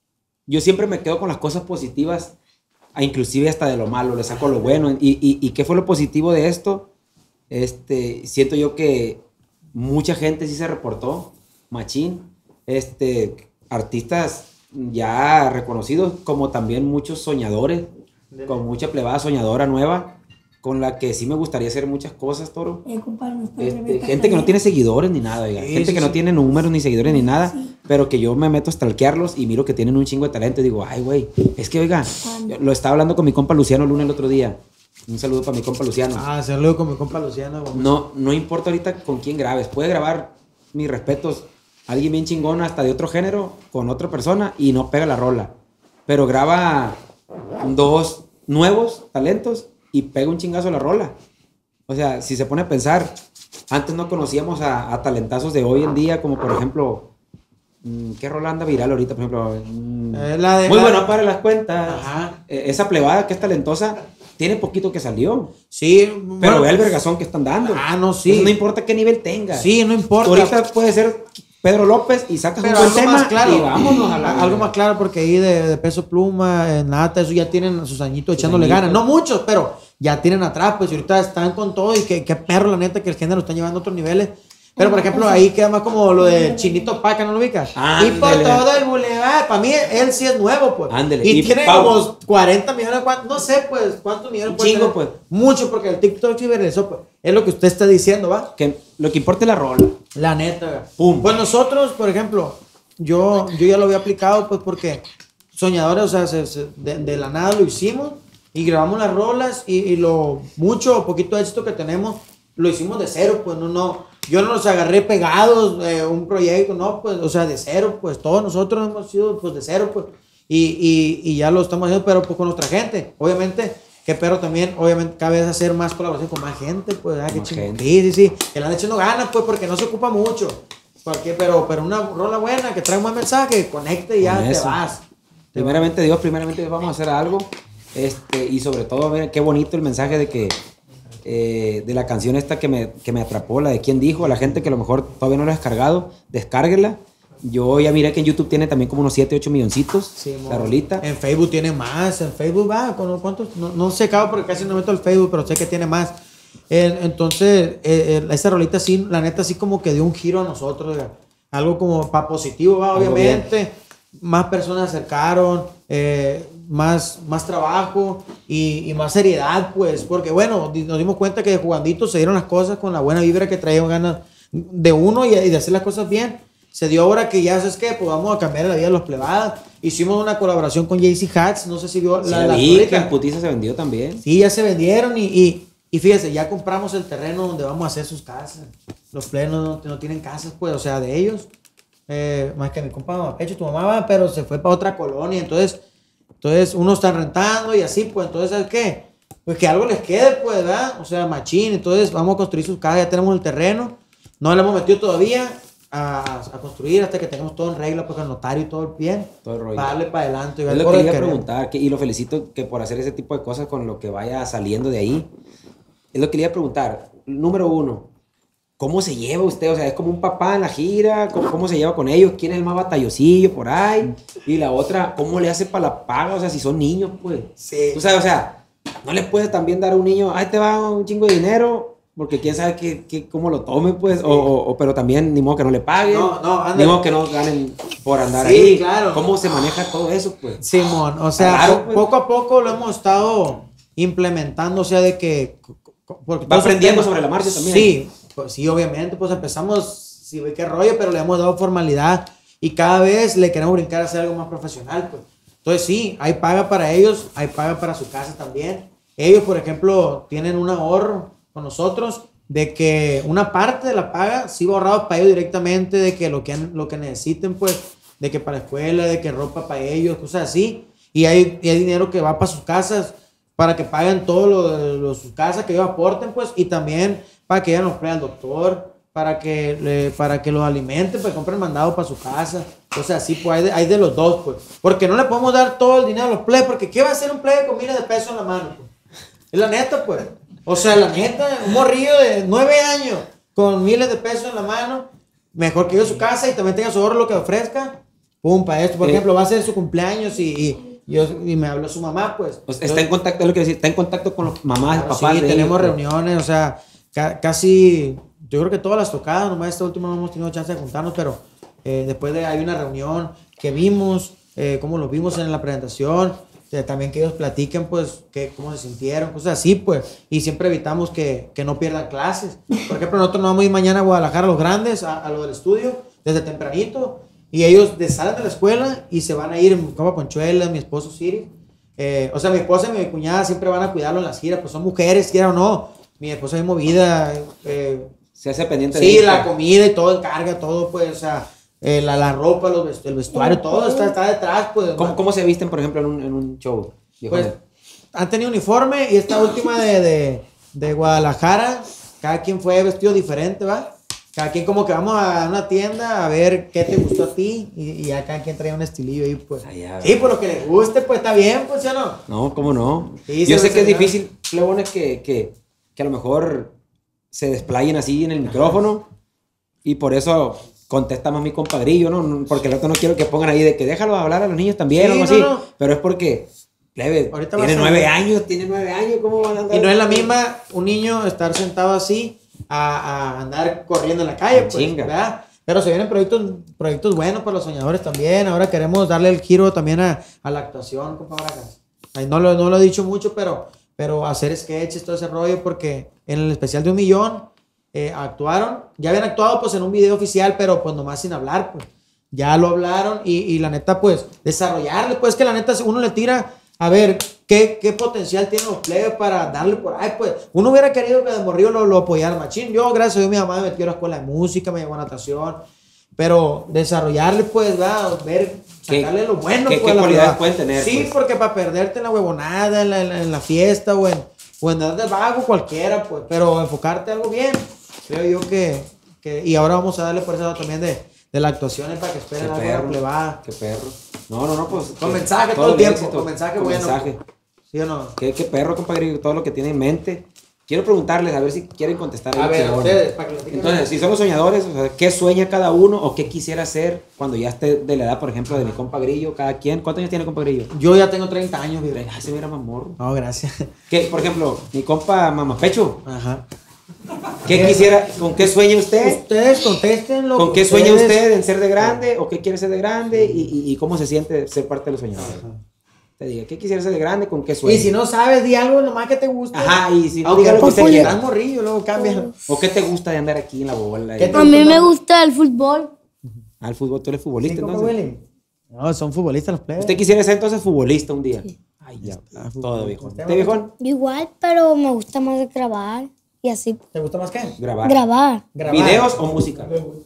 yo siempre me quedo con las cosas positivas, a inclusive hasta de lo malo, le saco lo bueno. Y, y, y qué fue lo positivo de esto? Este, siento yo que mucha gente sí se reportó, machín, este, artistas ya reconocidos, como también muchos soñadores, con mucha plebada soñadora nueva, con la que sí me gustaría hacer muchas cosas, Toro. Eh, compadre, nos puede Este, reventar gente que no también. tiene seguidores ni nada, oiga. Sí, gente sí, que no sí. tiene números ni seguidores ni nada, pero que yo me meto a stalkearlos y miro que tienen un chingo de talento y digo, ay, güey, es que, oiga, yo lo estaba hablando con mi compa Luciano Luna el otro día. Un saludo para mi compa Luciano. Ah, saludo con mi compa Luciano. No, no importa ahorita con quién grabes, puede grabar, mis respetos, alguien bien chingón hasta de otro género con otra persona y no pega la rola, pero graba dos nuevos talentos y pega un chingazo la rola. O sea, si se pone a pensar, antes no conocíamos a, a talentazos de hoy en día, como por ejemplo, mm, ¿qué rola anda viral ahorita? Por ejemplo, mm, Eh, la de- muy la- bueno para las cuentas. Ajá. Eh, esa plebada que es talentosa, tiene poquito que salió. Sí, Pero bueno, ve el vergazón que están dando. Ah, no, sí. Entonces, no importa qué nivel tenga. Sí, no importa. Ahorita puede ser Pedro López y sacas Pero un buen algo tema más claro, y vámonos a la... algo más claro, porque ahí de, de Peso Pluma, en Nata, eso ya tienen sus añitos echándole añitos. ganas. No muchos, pero ya tienen atrás, pues y ahorita están con todo y qué, qué perro, la neta, que el género están llevando a otros niveles. Pero, por ejemplo, ahí queda más como lo de Chinito Paca, ¿no lo ubicas? Y por Ándele. todo el bulevar. Para mí, él sí es nuevo, pues. Ándele. Y, Y tiene Pau. como cuarenta millones, ¿cuánto? No sé, pues, cuántos millones Un puede chingo, tener. pues. Mucho, porque el TikTok sí viralizó, pues. Es lo que usted está diciendo, ¿va? Que lo que importa es la rola. La neta. Pum. Pues nosotros, por ejemplo, yo, yo ya lo había aplicado, pues porque Soñadores, o sea, se- se- de, de la nada lo hicimos y grabamos las rolas y, y lo mucho o poquito éxito que tenemos lo hicimos de cero, pues no, no, yo no los agarré pegados, eh, un proyecto, no, pues, o sea, de cero, pues, todos nosotros hemos sido, pues, de cero, pues, y, y, y ya lo estamos haciendo, pero pues con nuestra gente, obviamente, que pero también, obviamente, cabe hacer más colaboración con más gente, pues, ah, qué chingón, sí, sí, sí, que la han echando ganas, pues, porque no se ocupa mucho, porque, pero, pero una rola buena, que trae un buen mensaje, conecte y ya Con te eso. vas. Primeramente Dios, primeramente Dios, vamos a hacer algo, este, y sobre todo, ver qué bonito el mensaje de que, eh, de la canción esta que me, que me atrapó, la de quién dijo, a la gente que a lo mejor todavía no la ha descargado, descárguela. Yo ya miré que en YouTube tiene también como unos siete, ocho milloncitos, Sí, la rolita. En Facebook tiene más, en Facebook va, ¿con cuántos? No, no sé, cabrón, porque casi no meto el Facebook, pero sé que tiene más. Eh, entonces, eh, eh, esta rolita sí, la neta sí como que dio un giro a nosotros, ¿verdad? Algo como para positivo, ¿va? Obviamente. Más personas se acercaron, eh, más, más trabajo y, y más seriedad, pues, porque bueno, nos dimos cuenta que de jugandito se dieron las cosas con la buena vibra que traían ganas de uno y, y de hacer las cosas bien. Se dio ahora que ya sabes que pues vamos a cambiar la vida de los plebadas. Hicimos una colaboración con Jay Z Hats, no sé si vio Sí, la, la la vi, rolita. que en putiza se vendió también. Sí, ya se vendieron y, y, y fíjese, ya compramos el terreno donde vamos a hacer sus casas. Los plenos no, no tienen casas, pues, o sea, de ellos. Eh, más que mi compa Mamapecho, tu mamá va, pero se fue para otra colonia. Entonces, entonces uno está rentando y así, pues, entonces, ¿sabes qué? Pues que algo les quede, pues, ¿verdad? O sea, machín. Entonces, vamos a construir sus casas, ya tenemos el terreno. No le hemos metido todavía a, a construir hasta que tengamos todo en regla, pues, el notario y todo el bien. Todo el rollo. Para darle para adelante. Es lo que quería preguntar, que, y lo felicito que por hacer ese tipo de cosas con lo que vaya saliendo de ahí. Es lo que quería preguntar. Número uno, ¿cómo se lleva usted? O sea, es como un papá en la gira, ¿cómo, cómo se lleva con ellos? ¿Quién es el más batallosillo por ahí? Y la otra, ¿cómo le hace para la paga? O sea, si son niños, pues. Sí. Tú sabes, o sea, no le puedes también dar a un niño, ahí te va un chingo de dinero, porque quién sabe qué, qué, cómo lo tome, pues. Sí. O, o, pero también ni modo que no le paguen. No, no, anda. Ni modo que no ganen por andar Sí, ahí. claro. ¿Cómo se maneja todo eso, pues? Simón, o sea, Claro, po- pues. poco a poco lo hemos estado implementando, o sea, de que... porque Va todos aprendiendo esos temas- sobre la marcha también. Sí, pues sí, obviamente, pues empezamos, sí, ve qué rollo, pero le hemos dado formalidad y cada vez le queremos brincar a hacer algo más profesional, pues. Entonces sí, hay paga para ellos, hay paga para su casa también. Ellos, por ejemplo, tienen un ahorro con nosotros de que una parte de la paga sí va ahorrado para ellos directamente, de que lo que, han- lo que necesiten, pues, de que para la escuela, de que ropa para ellos, cosas así. Y hay, y hay dinero que va para sus casas, para que paguen todo lo de lo- sus casas, que ellos aporten, pues, y también para que ellos nos prueben al doctor, para que, le, para que los alimenten, para que compren mandado para su casa. O sea, sí, pues hay de, hay de los dos, pues. Porque no le podemos dar todo el dinero a los plebes, porque ¿qué va a hacer un plebe con miles de pesos en la mano, pues? Es la neta, pues. O sea, la neta, un morrillo de nueve años con miles de pesos en la mano, mejor que yo su casa y también tenga su ahorro lo que ofrezca. Pum, para esto. Por Eh. ejemplo, ejemplo, va a ser su cumpleaños y, y, yo, y me habló su mamá, pues. O sea, está en contacto, es lo que decir, está en contacto con los mamás, Claro, papás. sí, de tenemos ellos, reuniones, o sea, ca- casi, yo creo que todas las tocadas, nomás esta última no hemos tenido chance de juntarnos, pero eh, después de hay una reunión que vimos, eh, cómo los vimos en la presentación, eh, también que ellos platiquen, pues, que, cómo se sintieron, cosas así, pues, y siempre evitamos que, que no pierdan clases. Por ejemplo, nosotros nos vamos a ir mañana a Guadalajara, los grandes, a, a lo del estudio, desde tempranito, y ellos de- salen de la escuela y se van a ir, mi compa Ponchuela, mi esposo Siri. Eh, o sea, mi esposa y mi cuñada siempre van a cuidarlo en las giras, pues son mujeres, quiera o no. Mi esposa es movida. Eh, Se hace pendiente de sí, ellos, la pues. comida y todo encarga, todo, pues, o sea, eh, la, la ropa, los vest- el vestuario, todo está, está detrás, pues. ¿Cómo, ¿Cómo se visten, por ejemplo, en un, en un show? Viejo Pues, Nel? han tenido uniforme y esta última de, de, de Guadalajara, cada quien fue vestido diferente, ¿va? Cada quien como que vamos a una tienda a ver qué te gustó a ti y, y ya cada quien trae un estilillo ahí, pues. Allá, Sí, por lo que le guste, pues está bien, pues, ¿sí o no? No, ¿cómo no? Sí, Yo se sé ve que es señal. difícil, plebones, que, que, que a lo mejor se desplayen así en el micrófono y por eso contesta más mi compadrillo, ¿no? No, porque el otro no quiero que pongan ahí de que déjalo hablar a los niños también Sí, o algo no, así. no. Pero es porque, plebe, Ahorita tiene vas a nueve ver. años, tiene nueve años, ¿cómo van a andar? Y no es la misma un niño estar sentado así a, a andar corriendo en la calle, pues, Chinga. ¿verdad? Pero se vienen proyectos, proyectos buenos para los soñadores también. Ahora queremos darle el giro también a, a la actuación, compa Bragas. Ay, no, lo, no lo he dicho mucho, pero, pero hacer sketches, todo ese rollo, porque en el especial de un millón eh, actuaron. Ya habían actuado pues en un video oficial, pero pues nomás sin hablar, pues. Ya lo hablaron y, y la neta, pues, desarrollarle, pues que la neta uno le tira, a ver, ¿Qué, qué potencial tienen los plebes para darle por ahí? Pues uno hubiera querido que de morrillo lo, lo apoyara machín. Yo, gracias a Dios, mi mamá me metió a la escuela de música, me llevó a natación. Pero desarrollarle, pues, ¿verdad? Ver, sacarle lo bueno. ¿Qué, pues, qué la cualidades verdad. pueden tener? Sí, pues? porque para perderte en la huevonada, en la, en la, en la fiesta o en, o en andar de vago cualquiera, pues. Pero enfocarte algo bien, creo yo que... que y ahora vamos a darle por eso lado también de, de las actuaciones para que esperen Qué algo de la perro, plebada. qué perro. No, no, no, pues... Con que- mensaje todo el tiempo, éxito, con mensaje con bueno. mensaje. ¿Sí o no? Qué, qué perro, compadre, todo lo que tiene en mente. Quiero preguntarles, a ver si quieren contestar. ahí A lo ver, chingón. ustedes, para que lo digan. Entonces, si somos soñadores, o sea, ¿qué sueña cada uno o qué quisiera hacer cuando ya esté de la edad, por ejemplo, de mi compa Grillo? Cada quien. ¿Cuántos años tiene compa Grillo? Yo ya tengo treinta años, viejo. Ay, se mira más morro. No, gracias. ¿Qué, por ejemplo, mi compa Mamapecho? Ajá. ¿Qué quisiera, con qué sueña usted? Ustedes contesten lo ¿Con que qué sueña ustedes- usted en ser de grande o qué quiere ser de grande y, y- y cómo se siente ser parte de los soñadores? Te diga, ¿qué quisiera ser de grande? ¿Con qué sueña? Y si no sabes, di algo nomás que te guste. Ajá, y si no, Aunque diga lo que usted quiera. estás morrillo, luego cambia. ¿O qué te gusta de andar aquí en la bola? ¿Qué Y- te- A mí me gusta el fútbol. Al fútbol, tú eres futbolista, ¿Sí, compa entonces. Willy? No, son futbolistas los plebes. ¿Usted quisiera ser entonces futbolista un día? Ay, ya, Ah, todo fútbol. viejo. ¿Usted, ¿Usted viejón? Igual, pero me gusta más grabar y así. ¿Te gusta más qué? Grabar. Grabar. Grabar. ¿Videos o música?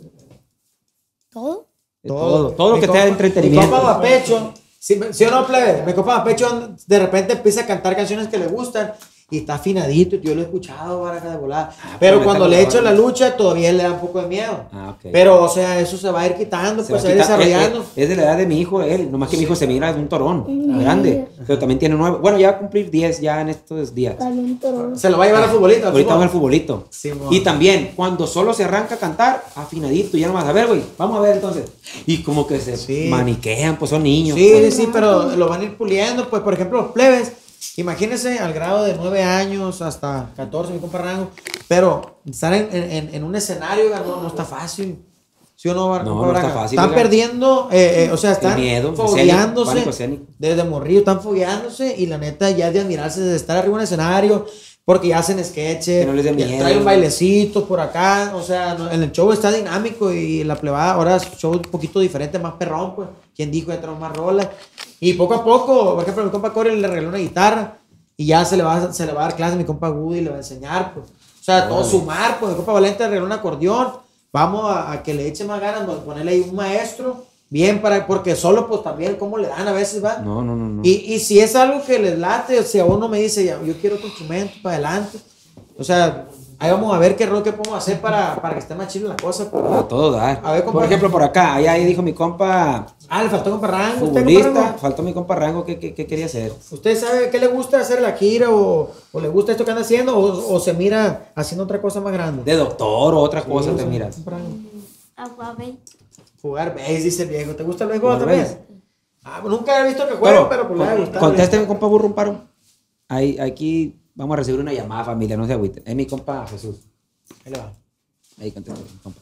¿Todo? De Todo, todo lo Mi que te da compa- entretenimiento. Mi compa Mapecho, ¿sí, sí o no, plebe? Mi compa Mapecho de repente empieza a cantar canciones que le gustan y está afinadito. Yo lo he escuchado, baraja de volada. Pero pues, cuando métalo le a echo la grabar. lucha, todavía le da un poco de miedo. Ah, ok. Pero, o sea, eso se va a ir quitando, Se pues va se a va a ir quitar- desarrollando. Es, es de la edad de mi hijo, él. Nomás que mi hijo se mira de un torón grande. Pero también tiene nueve. Bueno, ya va a cumplir diez ya en estos días. Se lo va a llevar al futbolito. al Ahorita fútbol. va el futbolito. Sí, mo. Y también, cuando solo se arranca a cantar, afinadito, ya nomás. A ver, güey, vamos a ver entonces. Y como que se Sí. maniquean, pues son niños. Sí, pues. sí, sí, pero lo van a ir puliendo. Pues, por ejemplo, los plebes, imagínense al grado de nueve años hasta catorce, mi compa Rango. Pero estar en, en, en un escenario no, no está fácil. ¿Sí o no, Bar- No, compa no está Braga? fácil, Están oiga. perdiendo, eh, eh, o sea, están miedo, escénico, fogueándose. pánico escénico. Desde morrillo están fogueándose y la neta ya es de admirarse de estar arriba en un escenario. Porque ya hacen sketches, Que no les dé ya miedo. traen un bailecito por acá, o sea, no- en el show está dinámico y la plebada ahora es show un poquito diferente, más perrón, pues, quien dijo ya tenemos más rolas. Y poco a poco, por ejemplo, mi compa Corey le regaló una guitarra y ya se le va, a- se le va a dar clase a mi compa Woody y le va a enseñar, pues. O sea, todo sumar, pues, mi compa Valente le regaló un acordeón, vamos a, a que le eche más ganas, vamos a ponerle ahí un maestro, bien, para, porque solo, pues, también, cómo le dan a veces, va. No, no, no. no. Y, y si es algo que les late, o sea, uno me dice, ya, yo quiero otro instrumento para adelante. O sea, ahí vamos a ver qué rol que podemos hacer para, para que esté más chido la cosa. pues. A todo dar. A ver, compa. por ejemplo, por acá, allá ahí dijo mi compa Ah, le faltó compa Rango. ¿Usted, compa futbolista, Rango? faltó mi compa Rango, ¿qué, qué, qué quería hacer? ¿Usted sabe qué le gusta hacer la gira o, o le gusta esto que anda haciendo o, o se mira haciendo otra cosa más grande? De doctor o otra cosa, te Sí, miras. compa Rango. Aguabey. Jugar base, dice el viejo. ¿Te gusta el béisbol Jugar también? base. Ah, pues nunca he visto que jueguen, pero, pues le ha gustado. Conteste mi compa Burro un paro. Ahí, aquí vamos a recibir una llamada familia, no se agüite. Es mi compa Jesús. Ahí le va. Ahí contesta mi compa.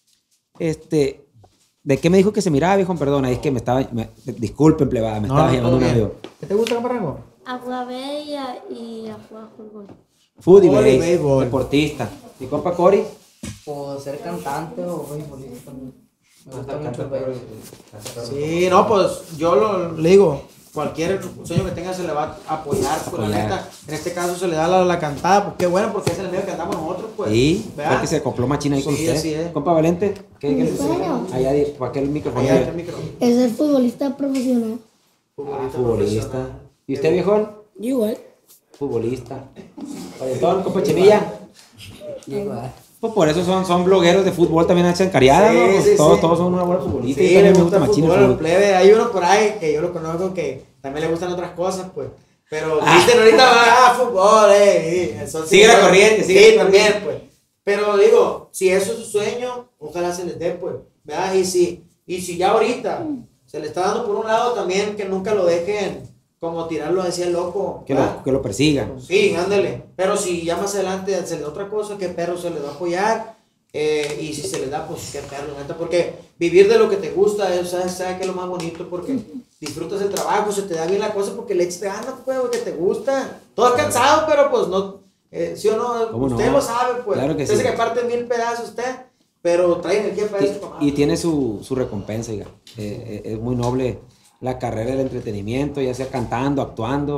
Este, ¿de qué me dijo que se miraba, viejo? Perdona, es que me estaba, me- disculpen, plebada, me No, estaba todo llamando un bien. amigo. ¿Qué te gusta, compa Rango? Aguabey y a, y a jugar fútbol. Food y Fútbol y base, béisbol. deportista. Mi compa Cory. O ser cantante o beisbolista también. Me gusta mucho el béisbol. Sí, no, pues yo lo, le digo, cualquier sueño que tenga se le va a apoyar, pues la Apoyar. neta, en este caso se le da la, la cantada, pues qué bueno, porque es el medio que andamos nosotros, pues. Sí, ¿verdad? fue que se acopló machina ahí con Sí, usted. así es. Compa Valente, ¿qué, qué Mi sueño. allá, di- para aquel micrófono. Allá está el micro. Es ser futbolista profesional. Ah, futbolista. ¿Y usted, viejón? Igual. Futbolista. Valentón, compa Chinilla. Igual. Pues por eso son, son blogueros de fútbol también hacen cariada, Sí, ¿no? Pues sí, todos, sí. todos son una buena futbolista. Sí, y también le me gusta gusta el machín el fútbol, fútbol. plebe. Hay uno por ahí que yo lo conozco que también le gustan otras cosas, pues. Pero Ah. dicen ahorita va a fútbol, eh. y eso sí, Sigue la pues, corriente, sigue Sí, la también, corriente. pues. Pero digo, si eso es su sueño, ojalá se les dé, pues. ¿Verdad? Y si, y si ya ahorita se le está dando por un lado también que nunca lo dejen como tirarlo decía el loco. Que ¿verdad? lo, que lo persigan. Sí, ándale. Pero si ya más adelante se le da otra cosa, ¿qué perro se le va a apoyar? Eh, y si se le da, pues qué perro, neta. Porque vivir de lo que te gusta, es, ¿sabes, ¿sabes qué es lo más bonito? Porque disfrutas el trabajo, se te da bien la cosa porque le echas ganas, pues, que te gusta. Todo es cansado, pero pues no. Eh, ¿Sí o no? ¿Cómo Usted no? lo sabe, pues. Claro que usted sí. se que parte mil pedazos usted, pero trae energía para eso. Y, y tiene su, su recompensa, oiga. Eh, eh, es muy noble la carrera del entretenimiento, ya sea cantando, actuando.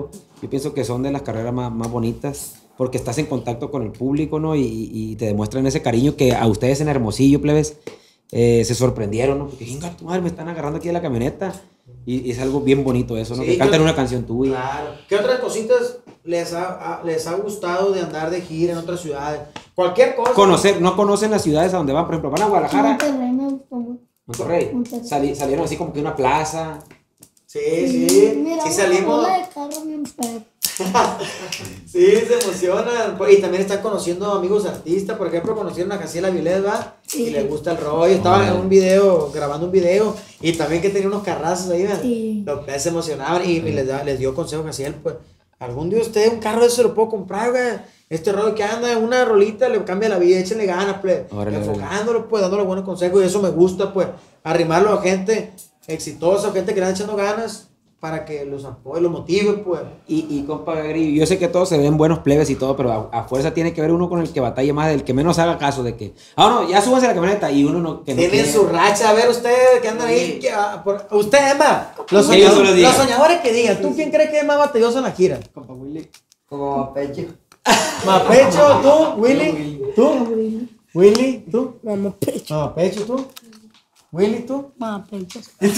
yo pienso que son de las carreras más, más bonitas porque estás en contacto con el público, ¿no? Y, y te demuestran ese cariño que a ustedes en Hermosillo, plebes, eh, se sorprendieron, ¿no? Porque, venga, tu madre, me están agarrando aquí de la camioneta. Y, y es algo bien bonito eso, ¿no? Sí, que cantan yo- una canción tuya. Claro. ¿Qué otras cositas les ha, a- les ha gustado de andar de gira en otras ciudades? Cualquier cosa. Conocer, no conocen las ciudades a donde van, por ejemplo, van a Guadalajara, Monterrey me gustó mucho. Monterrey, Monterrey. sali- salieron así como que una plaza. Sí, sí. Mira, Sí una salimos. bola de carro bien perro. Sí, se emocionan. Pues, y también están conociendo amigos artistas. Por ejemplo, conocieron a Jaciela Vilés, ¿va? Sí. Y les gusta el rollo. Estaban en un video, grabando un video. Y también que tenía unos carrazos ahí, ¿va? Sí. Los peces se emocionaban. Y, y les, da- les dio consejo a Jaciel, pues, algún día usted un carro de eso lo puedo comprar, güey. Este rollo que anda, una rolita le cambia la vida, échenle ganas, pues. Órale, Enfocándolo, pues, dándole buenos consejos. Y eso me gusta, pues, arrimarlo a gente exitosa, gente que le está echando ganas para que los apoye, los motive, pues. Y, y compa Grillo, yo sé que todos se ven buenos plebes y todo, pero a, a fuerza tiene que haber uno con el que batalle más, del que menos haga caso de que, ah, no, ya súbanse a la camioneta y uno no. Que no Tienen quiere. su racha, a ver ustedes que andan ahí. Que, ah, por- usted, Emma, los, Que ellos soñadores, solo digan. los soñadores que digan. ¿Tú quién crees que es más batalloso en la gira? Compa Willy. Como pecho. Mapecho, tú, Willy, tú, Willy, tú, Mamá pecho. Mapecho, tú, Willy, tú. Mamá pecho.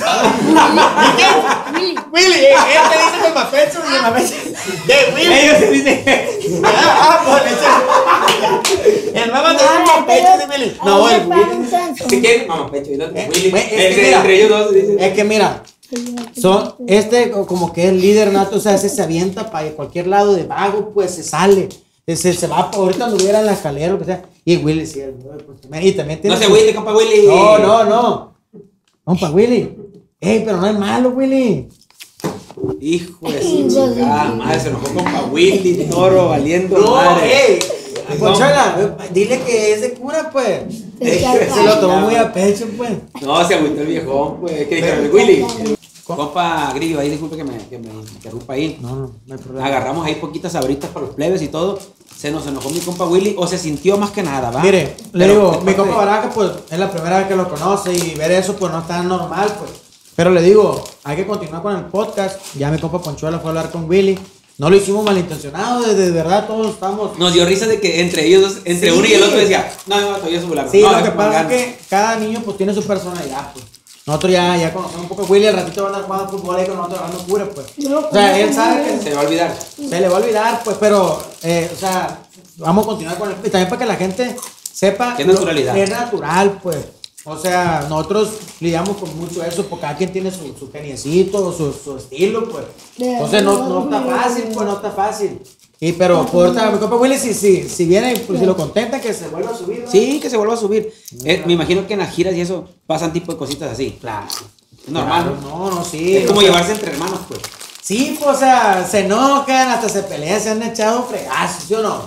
Willy, eh, él te dice que Mapecho y Mapecho. De Willy. Ellos se dicen. Ah, por eso. El mamá te dice Mapecho de Willy. No, el Willy. Si quieren, mamá pecho, y no, Eh, Willy. güey, es que entre, mira, entre ellos dos dicen. Es que mira, son, este como que es líder nato, o sea, ese se avienta para cualquier lado de vago, pues se sale. Se, se va, ahorita anduviera en la escalera, lo que sea. Y Willy, sí, el- pues, y también tiene. No se su- Willy, compa Willy. No, no, no. Compa Willy. Ey, pero no es malo, Willy. Hijo de su chingada madre, se enojó compa Willy, toro, valiendo No, madre. ey. Conchola, dile que es de cura, pues. Se Se lo tomó muy a pecho, pues. No, se agüitó el viejón, pues. ¿Qué dijeron? El Willy. Compa Grillo, ahí disculpe que me, que me interrumpa ahí. No, no, no hay problema. Agarramos ahí poquitas sabritas para los plebes y todo. Se nos enojó mi compa Willy o se sintió más que nada, ¿va? Mire, le Pero, digo, de mi parte compa de- Baraja, pues, es la primera vez que lo conoce y ver eso, pues, no es tan normal, pues. Pero le digo, hay que continuar con el podcast. Ya mi compa Ponchuela fue a hablar con Willy. No lo hicimos malintencionado, de, de verdad todos estamos... Nos dio risa de que entre ellos dos, entre Sí. uno y el otro decía, no, no, todavía su blanco. Sí, no, lo que es pasa es mangano. que cada niño, pues, tiene su personalidad, pues. Nosotros ya, ya conocemos un poco a Willy, al ratito van a estar jugando fútbol ahí con nosotros, hablando pura, pues. O sea, él sabe que Se le va a olvidar. se le va a olvidar, pues, pero, eh, o sea, vamos a continuar con el... Y también para que la gente sepa... Qué naturalidad. lo- Es natural, pues. O sea, nosotros lidiamos con mucho eso, porque cada quien tiene su, su geniecito, su, su estilo, pues. Entonces no, no está fácil, pues, no está fácil. Y pero, por ahorita, mi compa Willy, si, si, si viene, pues, si lo contenta, que se vuelva a subir, ¿no? Sí, que se vuelva a subir. Eh, me imagino que en las giras y eso pasan tipo de cositas así. Claro. Es normal. Claro, no, no, sí. Es como o sea, llevarse entre hermanos, pues. Sí, pues, o sea, se enojan, hasta se pelean, se han echado fregazos, ¿sí o no?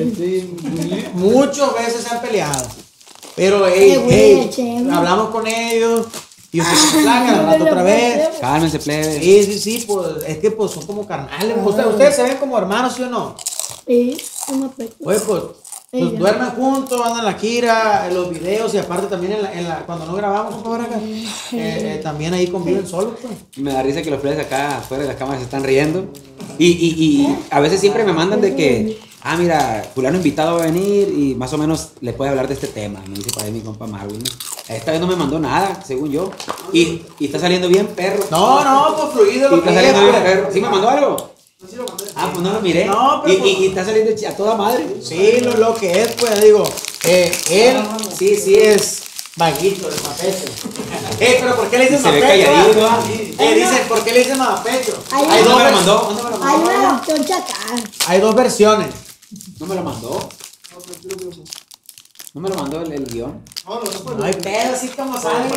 Muchas veces se han peleado. Pero, hey, Eh, güey, hey, Chema. hablamos con ellos y ustedes se placan al rato otra vez. Cálmense, plebes. Sí, sí, sí, pues es que pues son como carnales. Ustedes, ustedes se ven como hermanos, ¿sí o no? Sí, mamá pecho. Oye, pues, pues Ella. duermen juntos, andan en la gira, en los videos y aparte también en la, en la, cuando no grabamos, compa Baraca, eh, eh, también ahí conviven solos, pues. Me da risa que los plebes acá afuera de las cámaras se están riendo. Y, y, y a veces siempre me mandan de que, ah, mira, fulano invitado va a venir y más o menos le puede hablar de este tema. Me dice para ahí mi compa Marvin. ¿No? Esta vez no me mandó nada, según yo. Y, y está saliendo bien, perro. No, no, pues fluido Y lo está que es, saliendo bien, pues. perro. ¿Sí me mandó algo? Ah, pues no lo miré. No, pero y, pues- y, y está saliendo chi- a toda madre. Sí, lo, lo que es, pues, digo, eh, él sí, sí es vaguito, de mapecho. Eh, pero ¿por qué le dicen Se ve mapecho? calladito, ah? ah. Eh, dicen, ¿por qué le dicen mapecho? Ay, Hay ¿Dónde dos, me lo vers- mandó? ¿Dónde me lo Hay mandó? una opción chacal. hay dos versiones. No me lo mandó. No me lo mandó el, el guión. No hay pedo, así como sale.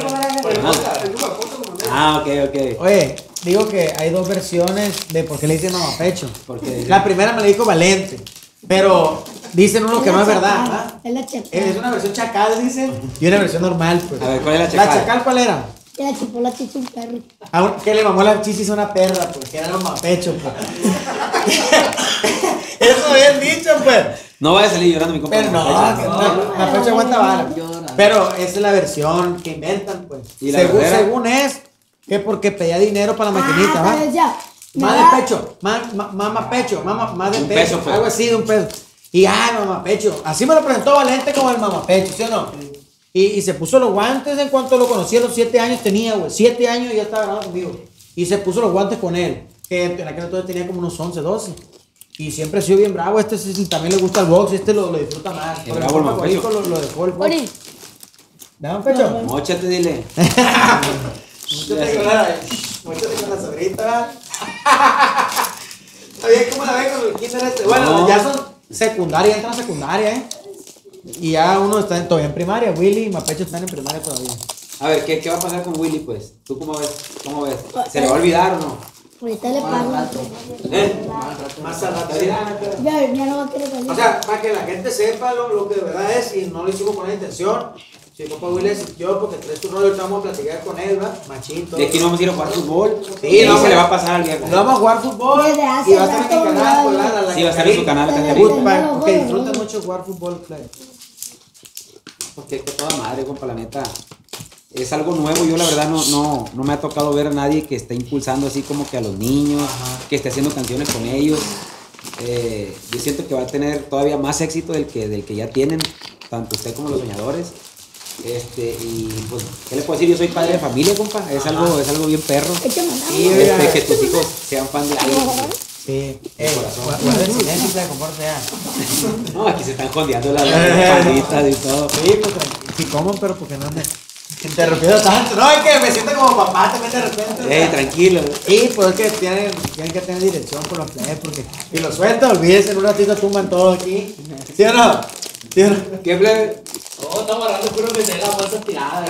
Ah, ok, ok. Oye, digo que hay dos versiones de por qué le dicen mamapecho. Porque La primera me la dijo Valente, pero dicen uno que no es verdad, ¿verdad? Es la chacal. Es una versión chacal, dicen, y una versión normal, pues. A ver, ¿cuál es la ¿La chacal? chacal cuál era? Que la chupó la chicha un perro. A un- que le mamó la chichis a una perra, pues, que era un mamapecho, pues. Eso bien dicho, pues. no vaya a salir llorando mi compa. Pero no, que No. la fecha aguanta vara. Pero esa es la versión que inventan, pues. ¿Y la según, verdadera? según es que porque pedía dinero para la maquinita, Ah, ¿va? pero ya, Más Nada. de pecho, más, más, más, más pecho, más, más, más de Un pecho, peso, pues. algo así de un peso. Y ah, mamá pecho. Así me lo presentó Valente como el mamá pecho, ¿sí o no? Y, y se puso los guantes en cuanto lo conocí a los siete años tenía, güey. Siete años y ya estaba grabando conmigo. Y se puso los guantes con él. Que en aquel entonces tenía como unos once, doce. Y siempre ha sido bien bravo. Este sí, también le gusta el box, este lo, lo disfruta más. El Pero bravo, el compa mamá pecho. Corico lo, lo dejó el box. Ori, ¿Dame pecho? Móchate, dile. Móchate con la, móchate con la sobrita. Está bien, ¿cómo la ven con el kinder este? Bueno, No. ya son secundaria, entran a secundaria, ¿eh? Y ya uno está en- todavía en primaria. Willy y Mapecho están en primaria todavía. A ver, ¿qué, ¿qué va a pasar con Willy, pues? ¿Tú cómo ves? ¿Cómo ves? ¿Se le va a olvidar o no? ahorita le pago. ¿Eh? Más al rato. Ya, ya no va a querer salir. O sea, para que la gente sepa lo, lo que de verdad es y no lo hicimos con la intención. Si el compa Willy asistió porque traes tu rollo, ahorita vamos a platicar con él, ¿va? Machito. De aquí no vamos a ir a jugar fútbol. Sí, y ahí no, se pero- le va a pasar al viejo. Lo vamos a jugar fútbol Desde hace y va a estar en rato, mi canal, pues, ¿verdad? la- la- Sí, va a estar en su canal, Desde Caterina. hace Para rato, que ¿verdad? disfruten mucho jugar fútbol, Clay. Porque que toda madre, compa, la neta. Es algo nuevo. Yo, la verdad, no, no, no me ha tocado ver a nadie que esté impulsando así como que a los niños, que esté haciendo canciones con ellos. Eh, yo siento que va a tener todavía más éxito del que, del que ya tienen, tanto usted como los soñadores. Este, y pues, ¿qué le puedo decir? Yo soy padre de familia, compa. Es algo, es algo bien perro. Échame Sí, nada. mira. Este, que tus hijos sean fan de algo. Sí, De eh, corazón. gua- guarda el silencio, se comporta ya. No, aquí se están jondeando las las panditas y todo. Sí, pues tranqui- sí coman, pero porque no me interrumpido tanto. No, es que me siento como papá también de repente. o sea. Eh, tranquilo. Sí, pues es que tienen, tienen que tener dirección por los plebes, porque si lo sueltan, olvídense, en un ratito tumban todo aquí. ¿Sí o no? ¿Sí o no? ¿Qué plebe? Oh, estamos agarrando puro que tenga la bolsa tirada.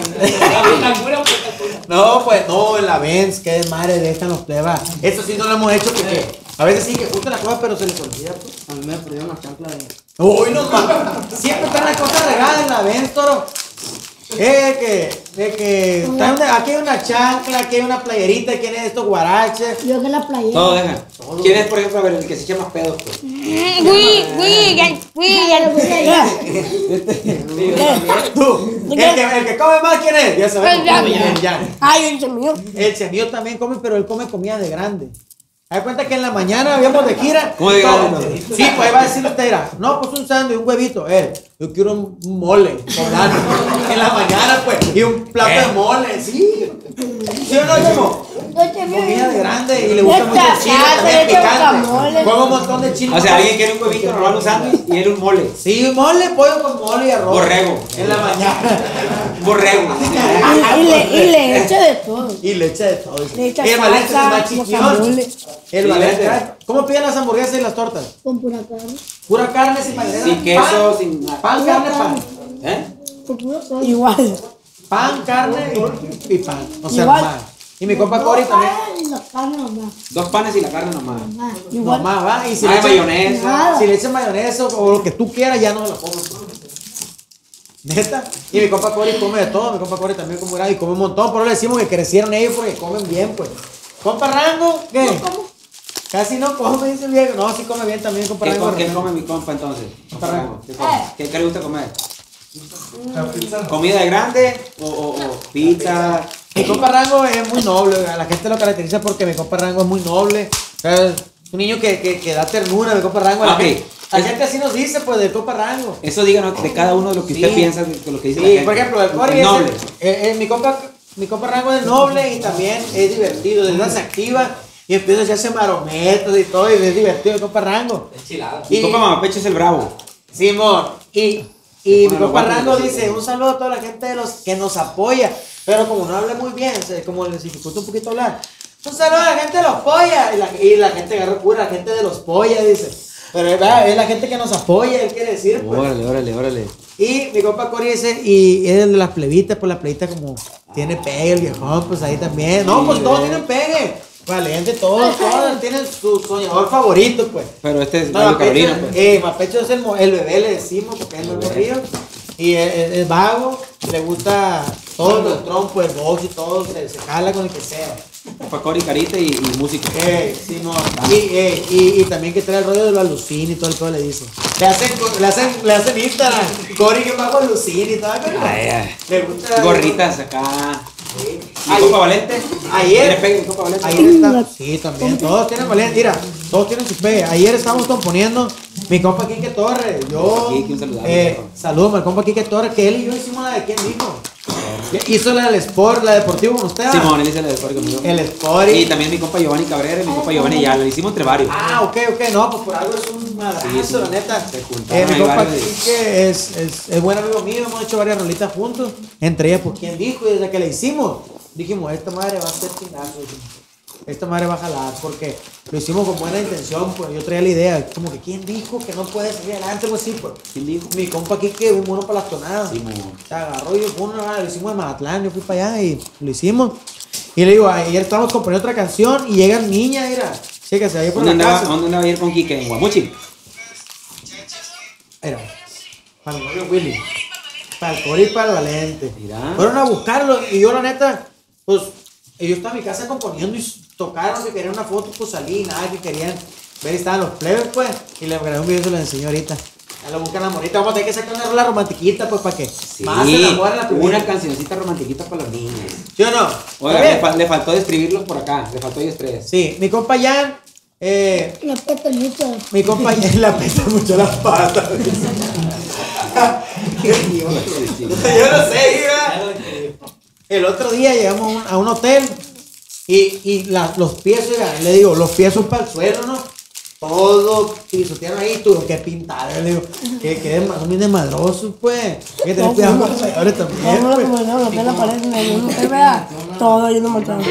No, pues no, en la Benz, que madre dejan los plebas. Eso sí no lo hemos hecho porque a veces sí que juntan las cosas, pero se les olvida, pues. A mí me perdieron las chanclas de... Uy, no mames. Siempre están las cosas regadas en la Benz, toro. Es que, es que, trae una- aquí hay una chancla, aquí hay una playerita, aquí hay estos guaraches. Yo que la playera. Todo dejan. ¿Quién es, por ejemplo, a ver, el que se echa más pedos? Pues? Uy, uy, ya, uy, ya. Tú, el que, el que come más, ¿quién es? Ya sabemos. El Jan. El Jan. Ay, el mío. El semillo también come, pero él come comida de grande. Hay cuenta que en la mañana habíamos de gira. ¿Cómo de grande? Sí, pues ahí va a decir usted, era, no, pues un sándwich, un huevito. Él, yo quiero un, un mole poblano. En la mañana, pues, y un plato de mole, sí. ¿Sí o no, Chemo? Comida de grande y le gusta mucho el chile también picante. Come un montón de chile. O sea, alguien quiere un huevito, normal, un sándwich y él un mole. Sí, mole, pollo con mole y arroz. Borrego. En la mañana. Un borrego. Y le, y le echa de todo. Y le echa de todo. Le echa Y el Valente es el salsa, más chiquión. guacamole. El Sí, Valente. vete. ¿Cómo piden las hamburguesas y las tortas? Con pura carne. Pura carne sin mayonesa. Sin queso, pan, sin nada. Pan, carne, pan. ¿Eh? Con pura carne. Igual. Pan, carne y, y pan. O sea, Igual. nomás. Y mi compa Cory también. Y la carne nomás. Dos panes y la carne nomás. Nomás. Igual. Nomás, va. Y si Ah, le echan mayonesa. Nada. Si le echan mayonesa o lo que tú quieras, ya no me lo pongo. Neta. Y mi compa Cory come de todo. Mi compa Cory también come grande y come un montón. Por eso le decimos que crecieron ellos porque comen bien, pues. Compa Rango, ¿qué? Casi no come, dice el viejo. No, sí come bien también, compa ¿Qué, Rango. co- qué come mi compa entonces? Rango. ¿Qué, come? ¿Qué, qué le gusta comer? ¿Comida de grande o, o, o pizza? Mi compa Rango es muy noble, a la gente lo caracteriza porque mi compa Rango es muy noble. O sea, es un niño que, que, que da ternura, mi compa Rango. La, Ok. gente, la gente así nos dice, pues, del compa Rango. Eso díganos de cada uno de lo que usted Sí. piensa, de lo que dice Sí, la gente. por ejemplo, el Cory Es es, noble. eh, eh, mi compa, mi compa Rango es noble y también es divertido. De verdad se activa y empieza a echarse marometos y todo, y es divertido mi compa Rango. Mi Y- compa Mamapecho es el bravo. Simón, y, y Se mi ponen los compa guantes Rango de los dice, hijos. un saludo a toda la gente de los que nos apoya, pero como no habla muy bien, se- como les dificulta un poquito hablar, un saludo a la gente de los polla, y la, y la gente agarró cura, la gente de los polla, dice, pero es, verdad, es la gente que nos apoya, él quiere decir, pues. Órale, órale, órale. Y mi compa Cory dice, y es el de las plebitas, pues la plebita como tiene pegue, el viejón, pues ahí también, no, pues Sí, todos eh. tienen pegue. Valiente, todos, todos tienen su soñador favorito, pues. Pero este es No, Mario Mapecho, Carolina, pues. eh, Mapecho es el, mo- el bebé, le decimos, porque es el Bebé. río. Y es, es- es vago, le gusta todo los trompos, el box y todo, se, se jala con el que sea. Compa Cory, carita y, y música. Eh, sí, no. Y, eh, y, y también que trae el rollo de los alucin y todo el todo le dice. Le hacen, le hacen, le hacen Instagram, Cory que bajo alucin y todo. pero Ay, ay. Le gusta. Gorritas acá. Mi compa Valente. Ayer. ¿Tiene pegue mi compa Valente? Ayer está, sí, también. Todos tienen Valente. Mira, todos tienen su pegue. Ayer estamos componiendo mi compa Quique Torres. Yo. Quique, un saludo. Eh, saludos al compa Quique Torres, que él y yo hicimos la de quién dijo. Hizo la del Sport, la deportivo con usted. Simón, él hizo la de Sport conmigo. El Sport. Y también mi compa Giovanni Cabrera y mi compa Giovanni ya, lo hicimos entre varios. Ah, ok, ok, no, pues por algo es un madrazo, Sí, sí. la neta. Se juntaron Eh, mi ahí compa varios. Quique es, es, es buen amigo mío, hemos hecho varias rolitas juntos. Entre ellas, pues, ¿quién dijo? Y desde que la hicimos, dijimos, esta madre va a ser chingazo. Esta madre va a jalar, porque lo hicimos con buena intención, pues yo traía la idea, como que ¿quién dijo que no puede salir adelante? Pues sí, pues. ¿Quién dijo? Mi compa Quique, un mono para las tonadas. Simón. Se agarró y fue una, lo hicimos en Mazatlán, yo fui para allá y lo hicimos. Y le digo, ayer estábamos componiendo otra canción y llegan niñas, mira, sí, que se vaya por ¿Dónde la andaba, casa. ¿Dónde andaba ayer con Quique? ¿En Guamuchi? Mira, para el novio Willy, para el Cori y para el Valente. Mira. Fueron a buscarlo y yo, la neta, pues, yo estaba en mi casa componiendo y tocaron que querían una foto, pues salí, nada, que querían ver, estaban los plebes, pues, y le grabé un video y se lo enseñó ahorita. Ya lo buscan la morita, vamos a tener que sacar una rola romantiquita, pues, para que Sí, más se enamoren la primera. una cancioncita romantiquita para los niños. ¿Sí o no? Oiga, ¿Está le, bien? fal- le faltó describirlos por acá, le faltó ellos tres. Sí, mi compa Jan, eh, La peta mucho. mi compa Jan le apesta mucho las patas. Yo no sé, mira. El otro día llegamos a un, a un hotel y, y la- los pies, oiga, le digo, los pies son para el suelo, ¿no? Todo pisotearon ahí, tuvo que pintar, le digo, que queden más bien desmadrosos, pues. Hay que tener cuidado con los señores también, No, no, pues. no, no, no, la pared, no, vea, todo lleno de montón.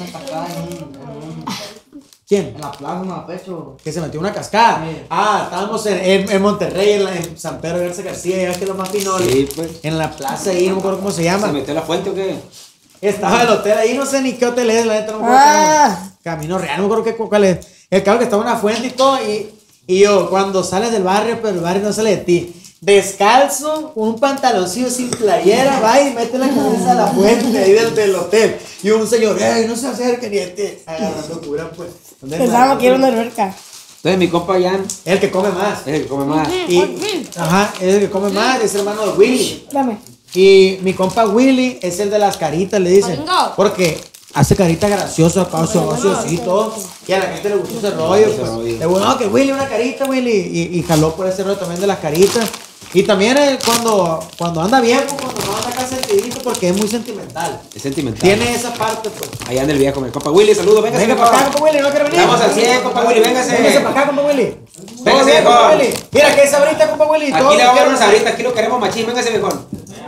¿Quién? En la plaza, no, pecho. Que se metió una cascada. Ah, estábamos en, en, en Monterrey, en, la- en San Pedro Garza García, ya que es lo más pinole. Sí, pues. En la plaza ahí, no me acuerdo cómo se llama. ¿Se metió en la fuente o qué? Estaba el hotel ahí, no sé ni qué hotel es, la neta, no me acuerdo. Ah. qué- Camino Real, no me acuerdo qué, cuál es. El cabrón que estaba en una fuente y todo, y, y yo, cuando sales del barrio, pero el barrio no sale de ti. Descalzo, con un pantaloncillo sin playera, va y mete la cabeza a la fuente ahí del, del hotel. Y un señor, ¡ey, no se acerque ni este! Agarrando cura, pues. ¿Dónde es Pensaba la- que era una alberca. Entonces mi compa Jan El que come más. es el que come más. Y, ajá, es el que come más, es hermano de Willy. Dame. Y mi compa Willy es el de las caritas, le dicen. Porque hace carita graciosa, acá, así y todo. Y a la gente le gustó ese rollo. ese Pues. rollo. Le digo, no, que Willy, una carita, Willy. Y, y jaló por ese rollo también de las caritas. Y también eh, cuando, cuando anda viejo, cuando no anda acá sentidito, porque es muy sentimental. Es sentimental. Tiene esa parte, pues. Allá anda el viejo, mi compa Willy, saludos, véngase. Venga viejo. para acá, compa Willy, no quiere venir. Estamos al cien, compa Willy, véngase. Véngase para acá, compa Willy. Véngase, Todo bien, viejo. compa Willy. Mira, que es ahorita, compa Willy. Todo Aquí le lo vamos a quiero. dar ahorita, aquí lo queremos machín, véngase, viejón.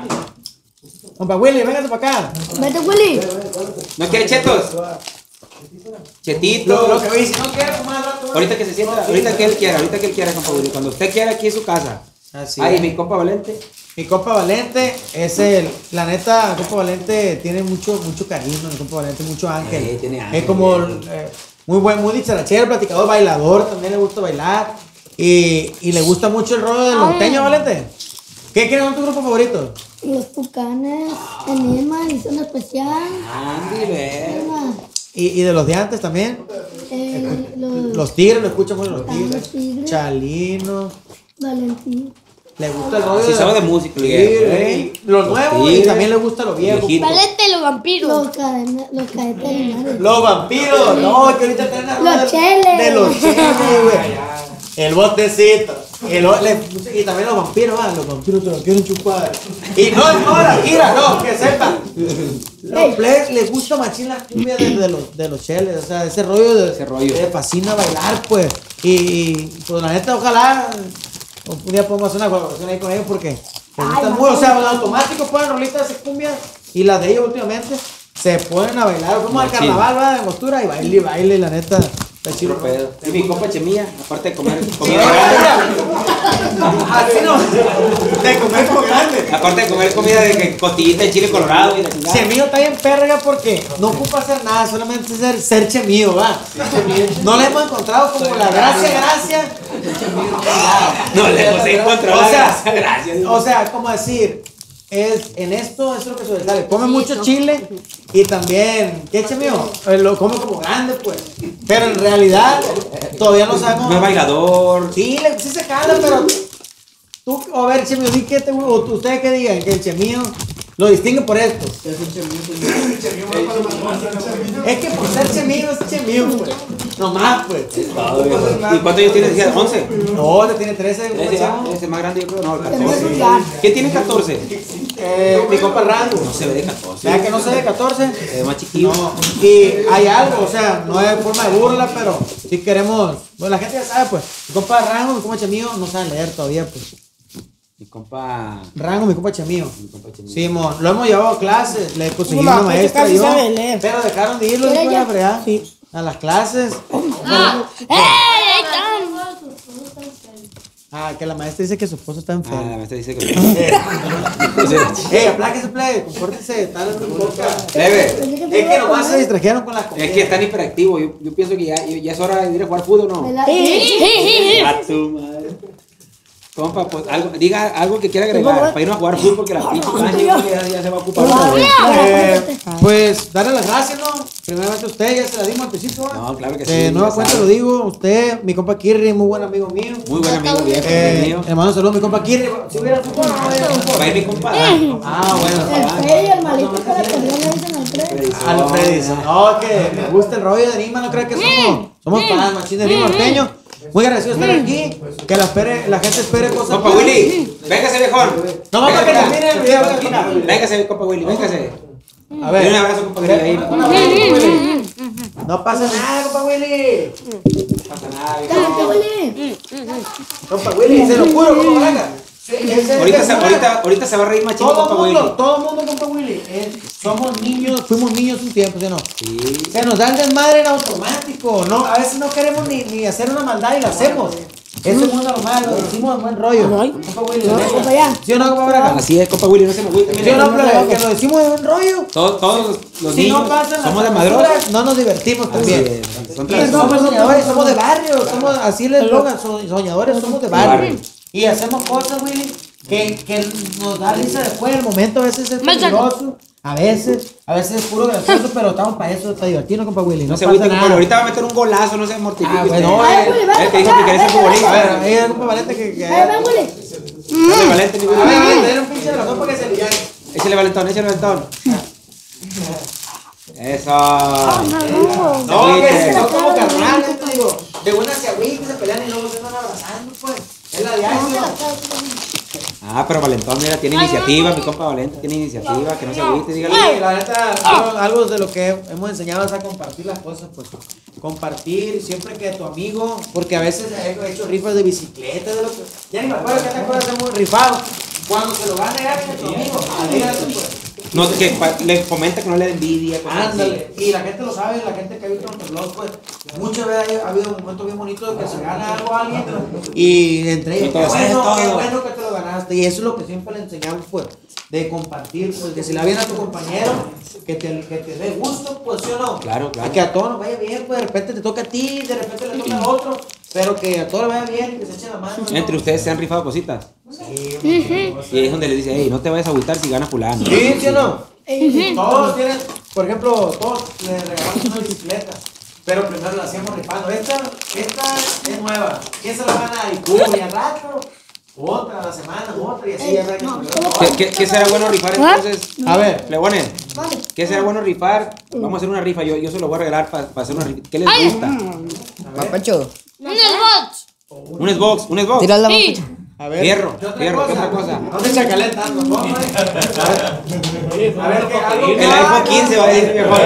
Compa Willy, véngase para acá. Vete, Willy. ¿No quiere chetos? Chetito. Lo, lo que veis, si no quiere fumar al rato. Ahorita que se sienta, ahorita que él quiera, ahorita que él quiera, compa Willy. Cuando usted quiera, aquí es su casa. Así Ay, es. mi compa Valente. Mi compa Valente es el, la neta, compa Valente tiene mucho, mucho cariño, mi compa Valente, mucho ángel. Sí, tiene ángel. Es como eh, muy buen, muy dicharachero, platicador, bailador, también le gusta bailar. Y, y le gusta mucho el rollo del norteño, Valente. ¿Qué quieren son tu grupo favorito? Los tucanes, Enigma, edición especial. Andy, ve. Y, y de los de antes también. Eh, los Los tigres, lo escuchan mucho los Ah, tigres. los Tigres. Chalino. Valentín. Le gusta el rollo Sí de sabe la- de música, el Sí, viejo, eh, ¿eh? Lo Los nuevo y tigres, también le gusta lo viejo. viejito. Valente, los vampiros. Los, cadena, los cadetes linares. Los vampiros, no, que ahorita traen la Los rola de- cheles. De los cheles, güey. El botecito. El, o- le- y también los vampiros, ah, los vampiros te lo quieren chupar. Y no, no, la gira, no, que sepan. Los plebes les gusta machín la cumbia de, de los, de los cheles, o sea, ese rollo de. Ese rollo. Les fascina bailar, pues. Y, y, pues la neta, ojalá un día podamos hacer una colaboración ahí con ellos porque les gustan muy, o sea, los automáticos ponen rolitas de cumbia y las de ellos últimamente se ponen a bailar. Fuimos al Machín. carnaval, va, de Angostura y baile y baile, la neta. Está chido. Puro pedo. Y mi compa Chemilla, aparte de comer Sí, comida grande, así no. De comer como grande. aparte de comer comida de que costillita de chile colorado y la chingada. Chemío está bien perga porque no ocupa hacer nada, solamente ser, ser chemío, va. No le hemos encontrado como la gracia, gracia. No le hemos encontrado O la sea, gracia, gracias. O sea, como decir, es, en esto es lo que sobresale. Come mucho chile y también, ¿qué chemío? Eh, Lo come como grande, pues. Pero en realidad, todavía no sabemos. No es bailador. Sí, le- sí se jala, pero tú, a ver, chemío, di que te, o ustedes que digan que el chemío Lo distingue por esto. Es que por ser chemío es chemío, pues. No más, pues. ¿Y cuántos años tienes? Decía, ¿once? No, te tiene trece. Ese ya, ese más grande yo creo, no, catorce. ¿Quién tiene catorce? Eh, mi compa Rango. No se ve de catorce. ¿Verdad que no se ve de catorce? Se ve más chiquillo. No. Y hay algo, o sea, no es forma de burla, pero si queremos. Bueno, la gente ya sabe, pues. Mi compa Rango, mi compa Chemío, no saben leer todavía, pues. Mi compa. Rango, mi compa Chemío. Mi compa Chemío. Sí, mon, lo hemos llevado a clases, le conseguimos Mamá, una pues, maestra casi y yo, sabe leer. pero dejaron de ir los hijos de la fregada a las clases. Ah, que la maestra dice que su esposo está Ah, enfermo. la maestra dice que. Ey, apláquese, plebe, compórtese, está en un boca. Plebe. Es que nomás se distrajeron con las comidas. Es que están hiperactivos. Yo, yo pienso que ya, ya es hora de ir a jugar fútbol, ¿no? A tu madre. Compa, pues algo, diga algo que quiera agregar para irnos a jugar fútbol porque la pinche cancha ya, ya se va a ocupar. Eh, pues darle las gracias, ¿no? Primeramente a usted, ya se la dimos al principio. ¿no? No, claro que sí. De nueva ya cuenta sabe. lo digo, usted, mi compa Kirri, muy buen amigo mío. Muy buen amigo, bien, Eh, mío. le mando saludos a mi compa Kirri. Si hubiera fútbol, no hubiera fútbol. Va a ir mi compa. Ah, bueno. El Freddy, el malito que le perdió le dicen al Freddy. Al Freddy. No, que me gusta el rollo de Nima, no creo que somos, somos fans, machín de Nima norteño. Muy agradecido de estar aquí. Que la, espere, la gente espere cosas. Compa Willy, véngase viejón. No más para que termine el video. venga, venga. Véngase, compa Willy, véngase. A ver. Dale un abrazo, compa Willy. Ahí. Un abrazo, compa Willy. No pasa nada, compa Willy. No pasa nada, viejo. Compa Willy, se lo juro, compa Blanca. Sí, ese- Ahorita ese- se, ahorita, ahorita se va a reír machín, Todo compa el mundo, Willy. todo el mundo, compa Willy. eh, somos niños, fuimos niños un tiempo, ¿sí o no? Sí. Se nos da el desmadre en automático, ¿no? A veces no queremos ni, ni hacer una maldad y la hacemos. Eso es muy normal, lo decimos de buen rollo. Compa Willy, compa, ya. ¿sí o no, compa Braga? Así es, compa Willy, no se me agüite. ¿Sí o mire. no, plebe? Que lo decimos de buen rollo. Todos, todos los Si niños no pasan somos de las madrosa. travesuras, no nos divertimos también. Así es. Son Y travesuras. somos soñadores, somos de barrio, somos así les eslogan, so- soñadores, somos de barrio. Y hacemos cosas, Willy, que, que nos da risa después, en el momento a veces es peligroso, a veces, a veces es puro gracioso, pero estamos para eso, para divertirnos, compa Willy. No No se pasa agüite, compa. nada. Ahorita va a meter un golazo, no se mortifique. Ah, usted. bueno, Ay, eh, Willy, ven El que dijo para que acá, quería ser ven, futbolista. A ver, ahí es compa Valente que... que... ven, ven, Willy. Dale, Valente, mi A ver, Willy. a ver, dale un pinche de razón para que se liane. Échale valentón, échale valentón. Eso. No, que si son como carnales, te digo, de buena se agüita, se pelean y luego se van abrazando, pues. Es la de ahí, Ah, pero Valentón, mira, tiene iniciativa, mi compa Valente tiene iniciativa, que no se agüite, dígale. Sí, la neta, algo, algo de lo que hemos enseñado es a compartir las cosas, pues. Compartir siempre que tu amigo, porque a veces he hecho rifas de bicicleta, de lo que. Ya ni me acuerdo que te acuerdas, hemos rifado. Cuando se lo gane a tu amigo, alégrate, pues. No, que pa- le fomenta que no le dé envidia. cosas así. Ándale, y la gente lo sabe, la gente que ha visto nuestros blogs, pues muchas veces ha habido momentos bien bonitos de que se gana algo a alguien y entre ellos, Y qué todo, bueno, todo. qué bueno que te lo ganaste, y eso es lo que siempre le enseñamos, pues, de compartir, pues, que si la viene a tu compañero, que te, que te dé gusto, pues, ¿sí o no? Claro, claro. Que a todos nos vaya bien, pues, de repente te toca a ti, de repente le toca a otro, pero que a todos les vaya bien, que se echen la mano. ¿no? Entre ustedes se han rifado cositas. Sí, Y es donde le dice, hey, no te vayas a agüitar si gana fulano. sí, ¿sí o no? Todos tienen, por ejemplo, todos le regalamos una bicicleta, pero primero la hacíamos rifando. Esta, esta es nueva. ¿Quién se la van a dar? Y pum, y al rato, otra a la semana, otra, y así ya ven que- ¿Qué, qué, qué será bueno rifar entonces? A ver, Plebones, ¿qué será bueno rifar? Vamos a hacer una rifa, yo, yo se lo voy a regalar para hacer una rifa. ¿Qué les gusta? Papacho. Un Xbox, un Xbox. Tira la papacho. a ver. Fierro, ¿Qué otra fierro, ¿qué cosa? otra cosa? No te chacalen tanto, ¿no? A ver, a ver, ¿qué algo? El iPhone quince va a decir mejor.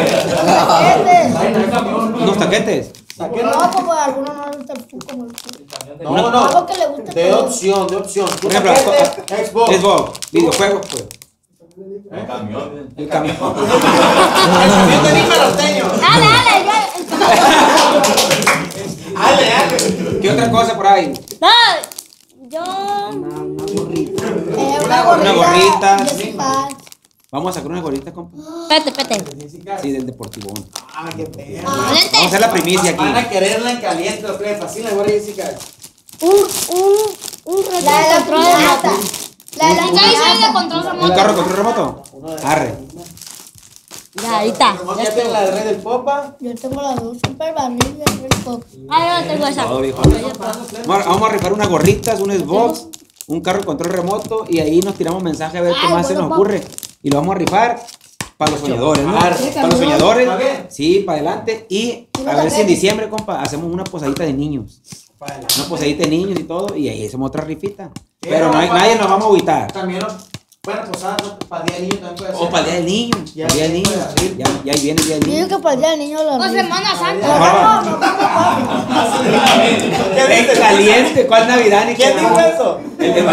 Unos taquetes. No, como a algunos no les gusta el fútbol como el fútbol. No, no. Algo que le guste a De todos. opción, de opción. Por ejemplo, Paquete, Xbox. Xbox, videojuegos, pues. El camión. El camión. El camión de Nima norteño. Dale, dale, ya. Dale, dale. ¿Qué otra cosa por ahí? Yo. Eh, Una una gorrita, gorrita. sí. Jessica Paz. Vamos a sacar una gorrita, compa. Espérate, espérate. Sí, del Deportivón. Ah, qué perro. Vamos a hacer la primicia Van aquí. a quererla en caliente, los plebes. Así la guardia Jessica. Un, un, un reto de control remoto. La de la de control ¿Un remoto. carro control remoto? Arre. Ya, ahorita. Ya tiene la del rey del popa. Yo tengo las dos super vanilla y el pop. Ah, yo tengo esa. Todo, viejo. Vamos a- vamos a rifar unas gorritas, un Xbox, un carro control remoto y ahí nos tiramos mensaje a ver qué Ay, más se bueno, nos ocurre. y lo vamos a rifar para los soñadores, ¿no? Para los soñadores, sí, para adelante. Y a ver si en diciembre, compa, hacemos una posadita de niños. Una posadita de niños y todo, y ahí hacemos otra rifita. Pero no hay, nadie nos vamos a agüitar. También, bueno, posada para el día del niño también puede ser. O para el día del niño. Ya, Para el día del niño. Ya, ya ahí viene el día del Yo niño. digo que para el día del niño lo O Semana Santa. ¡Qué caliente! ¿Cuál Navidad ni ¿Quién dijo eso? El de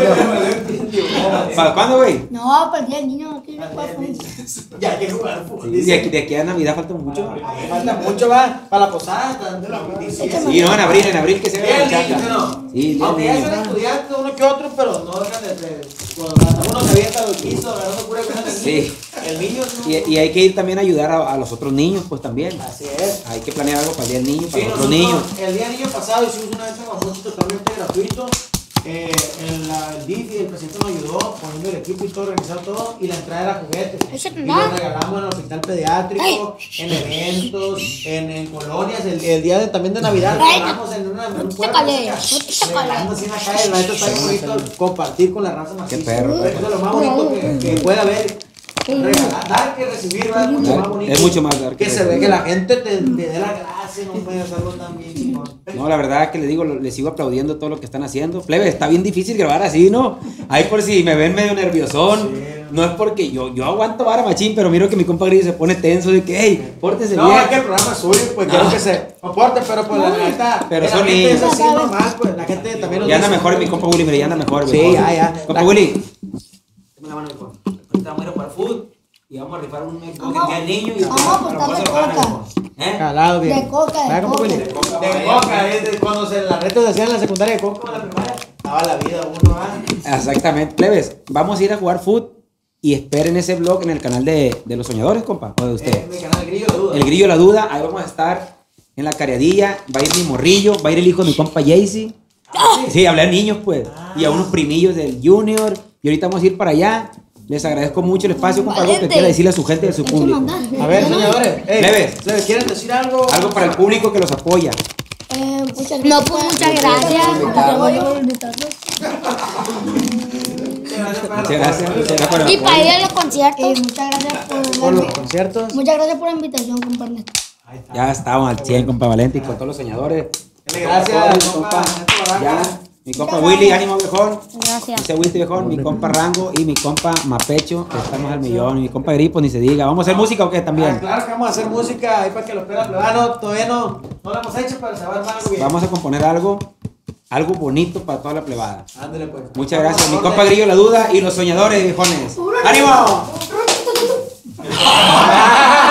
¿Para cuándo, güey? No, para el día del niño. Aquí no puedo. Ya hay que jugar fútbol. De aquí, de aquí a Navidad falta mucho. Falta mucho, va. Para la posada. Sí, no, en abril, en abril que se vea la Bien, muchacha. no. Sí, Aunque bien, ya son bien. estudiantes, uno que otro, pero no dejan de. de- Cuando uno se avienta del piso, agarrando pura cosa del Sí. niño. El niño. no- Y, y hay que ir también a ayudar a, a los otros niños, pues también. Así es. Hay que planear algo para el día del niño, para Sí, los otros nosotros, niños. el día del niño pasado hicimos una venta con nosotros totalmente gratuito. Eh, el, la- el D I F y el presidente nos ayudó poniendo el equipo y todo, organizar todo, y la entrada era juguetes. Ese Y no. lo regalamos en el hospital pediátrico, en eventos, en, en colonias. El, el día de, también de Navidad lo regalamos en una en un puerto, calé, así, no te calé. regalando así en la calle. La neta está bien bonito compartir con la raza más. Qué perro. Eso es lo más bonito que, que puede haber. Regalar, dar que recibir, ¿verdad? Es mucho Dar- más bonito. es mucho más dar que que se ve recibir. que la gente te, te dé la gracia, no puede hacerlo tan bien chingón. No, la verdad que le digo, lo- les sigo aplaudiendo todo lo que están haciendo. Plebe, está bien difícil grabar así, ¿no? Ahí por si me ven medio nerviosón. No es porque yo, yo aguanto vara machín, pero miro que mi compa Grillo se pone tenso de que, hey, pórtese No, bien. es que el programa es suyo, pues quiero que se aporte, pero pues la neta, Pero la son gente es niños. así normal, pues la gente también nos Ya anda dice- mejor mi compa Willy, mire, ya anda mejor. Sí, mejor. ya, ya. Compa La- Willy. Dame la mano, mi compa. Ahorita vamos a ir a jugar fútbol y vamos a rifar un Xbox Vamos- que al niño y vamos a apostar de coca. ¿Eh? Calado, bien. De coca, de ¿Verdad, compa coca. Willy? De coca, es de cuando se la retos decían en la secundaria de coca o en la primaria, daba la vida uno, ¿ah? Exactamente. Plebes, vamos a ir a jugar fútbol y esperen ese vlog en el canal de, de los soñadores, compa, o de usted. Eh, mi canal El Grillo de Duda. El Grillo La Duda, ahí vamos a estar en la cariadilla, va a ir mi morrillo, va a ir el hijo de mi compa Jaycee. Sí, hablé a niños, pues, y a unos primillos del Junior, y ahorita vamos a ir para allá. Les agradezco mucho el espacio, compa, algo que quiera decirle a su gente y a su público. A ver, soñadores, ey, Plebes. ¿ustedes quieren decir algo? Algo para el público que los apoya. Eh, muchas gracias. No, pues muchas gracias. por invitarnos. Muchas gracias, muchas gracias por el Y para apoyo. ir a los conciertos. Eh, muchas gracias por, Por la, los conciertos. muchas gracias por la invitación, compa Ernesto. Ya estamos al cien, compa Valente, y con todos los soñadores. Dale, gracias, Mi compa, compa. Ernesto Barranca. ya, mi compa Willy, ánimo viejón. Gracias. Ese Willy viejón, mi compa Rango y mi compa Mapecho, que estamos al millón. Y mi compa Gripo, ni se diga. ¿Vamos a hacer música o qué Ah, también? claro que vamos a hacer música ahí para que lo espera plebano. Todavía no, no lo hemos hecho, pero se va a armar algo bien. Vamos a componer algo, algo bonito para toda la plebada. Ándale, pues. Muchas gracias, mi compa Grillo La Duda y los soñadores, viejones. ¡Ánimo!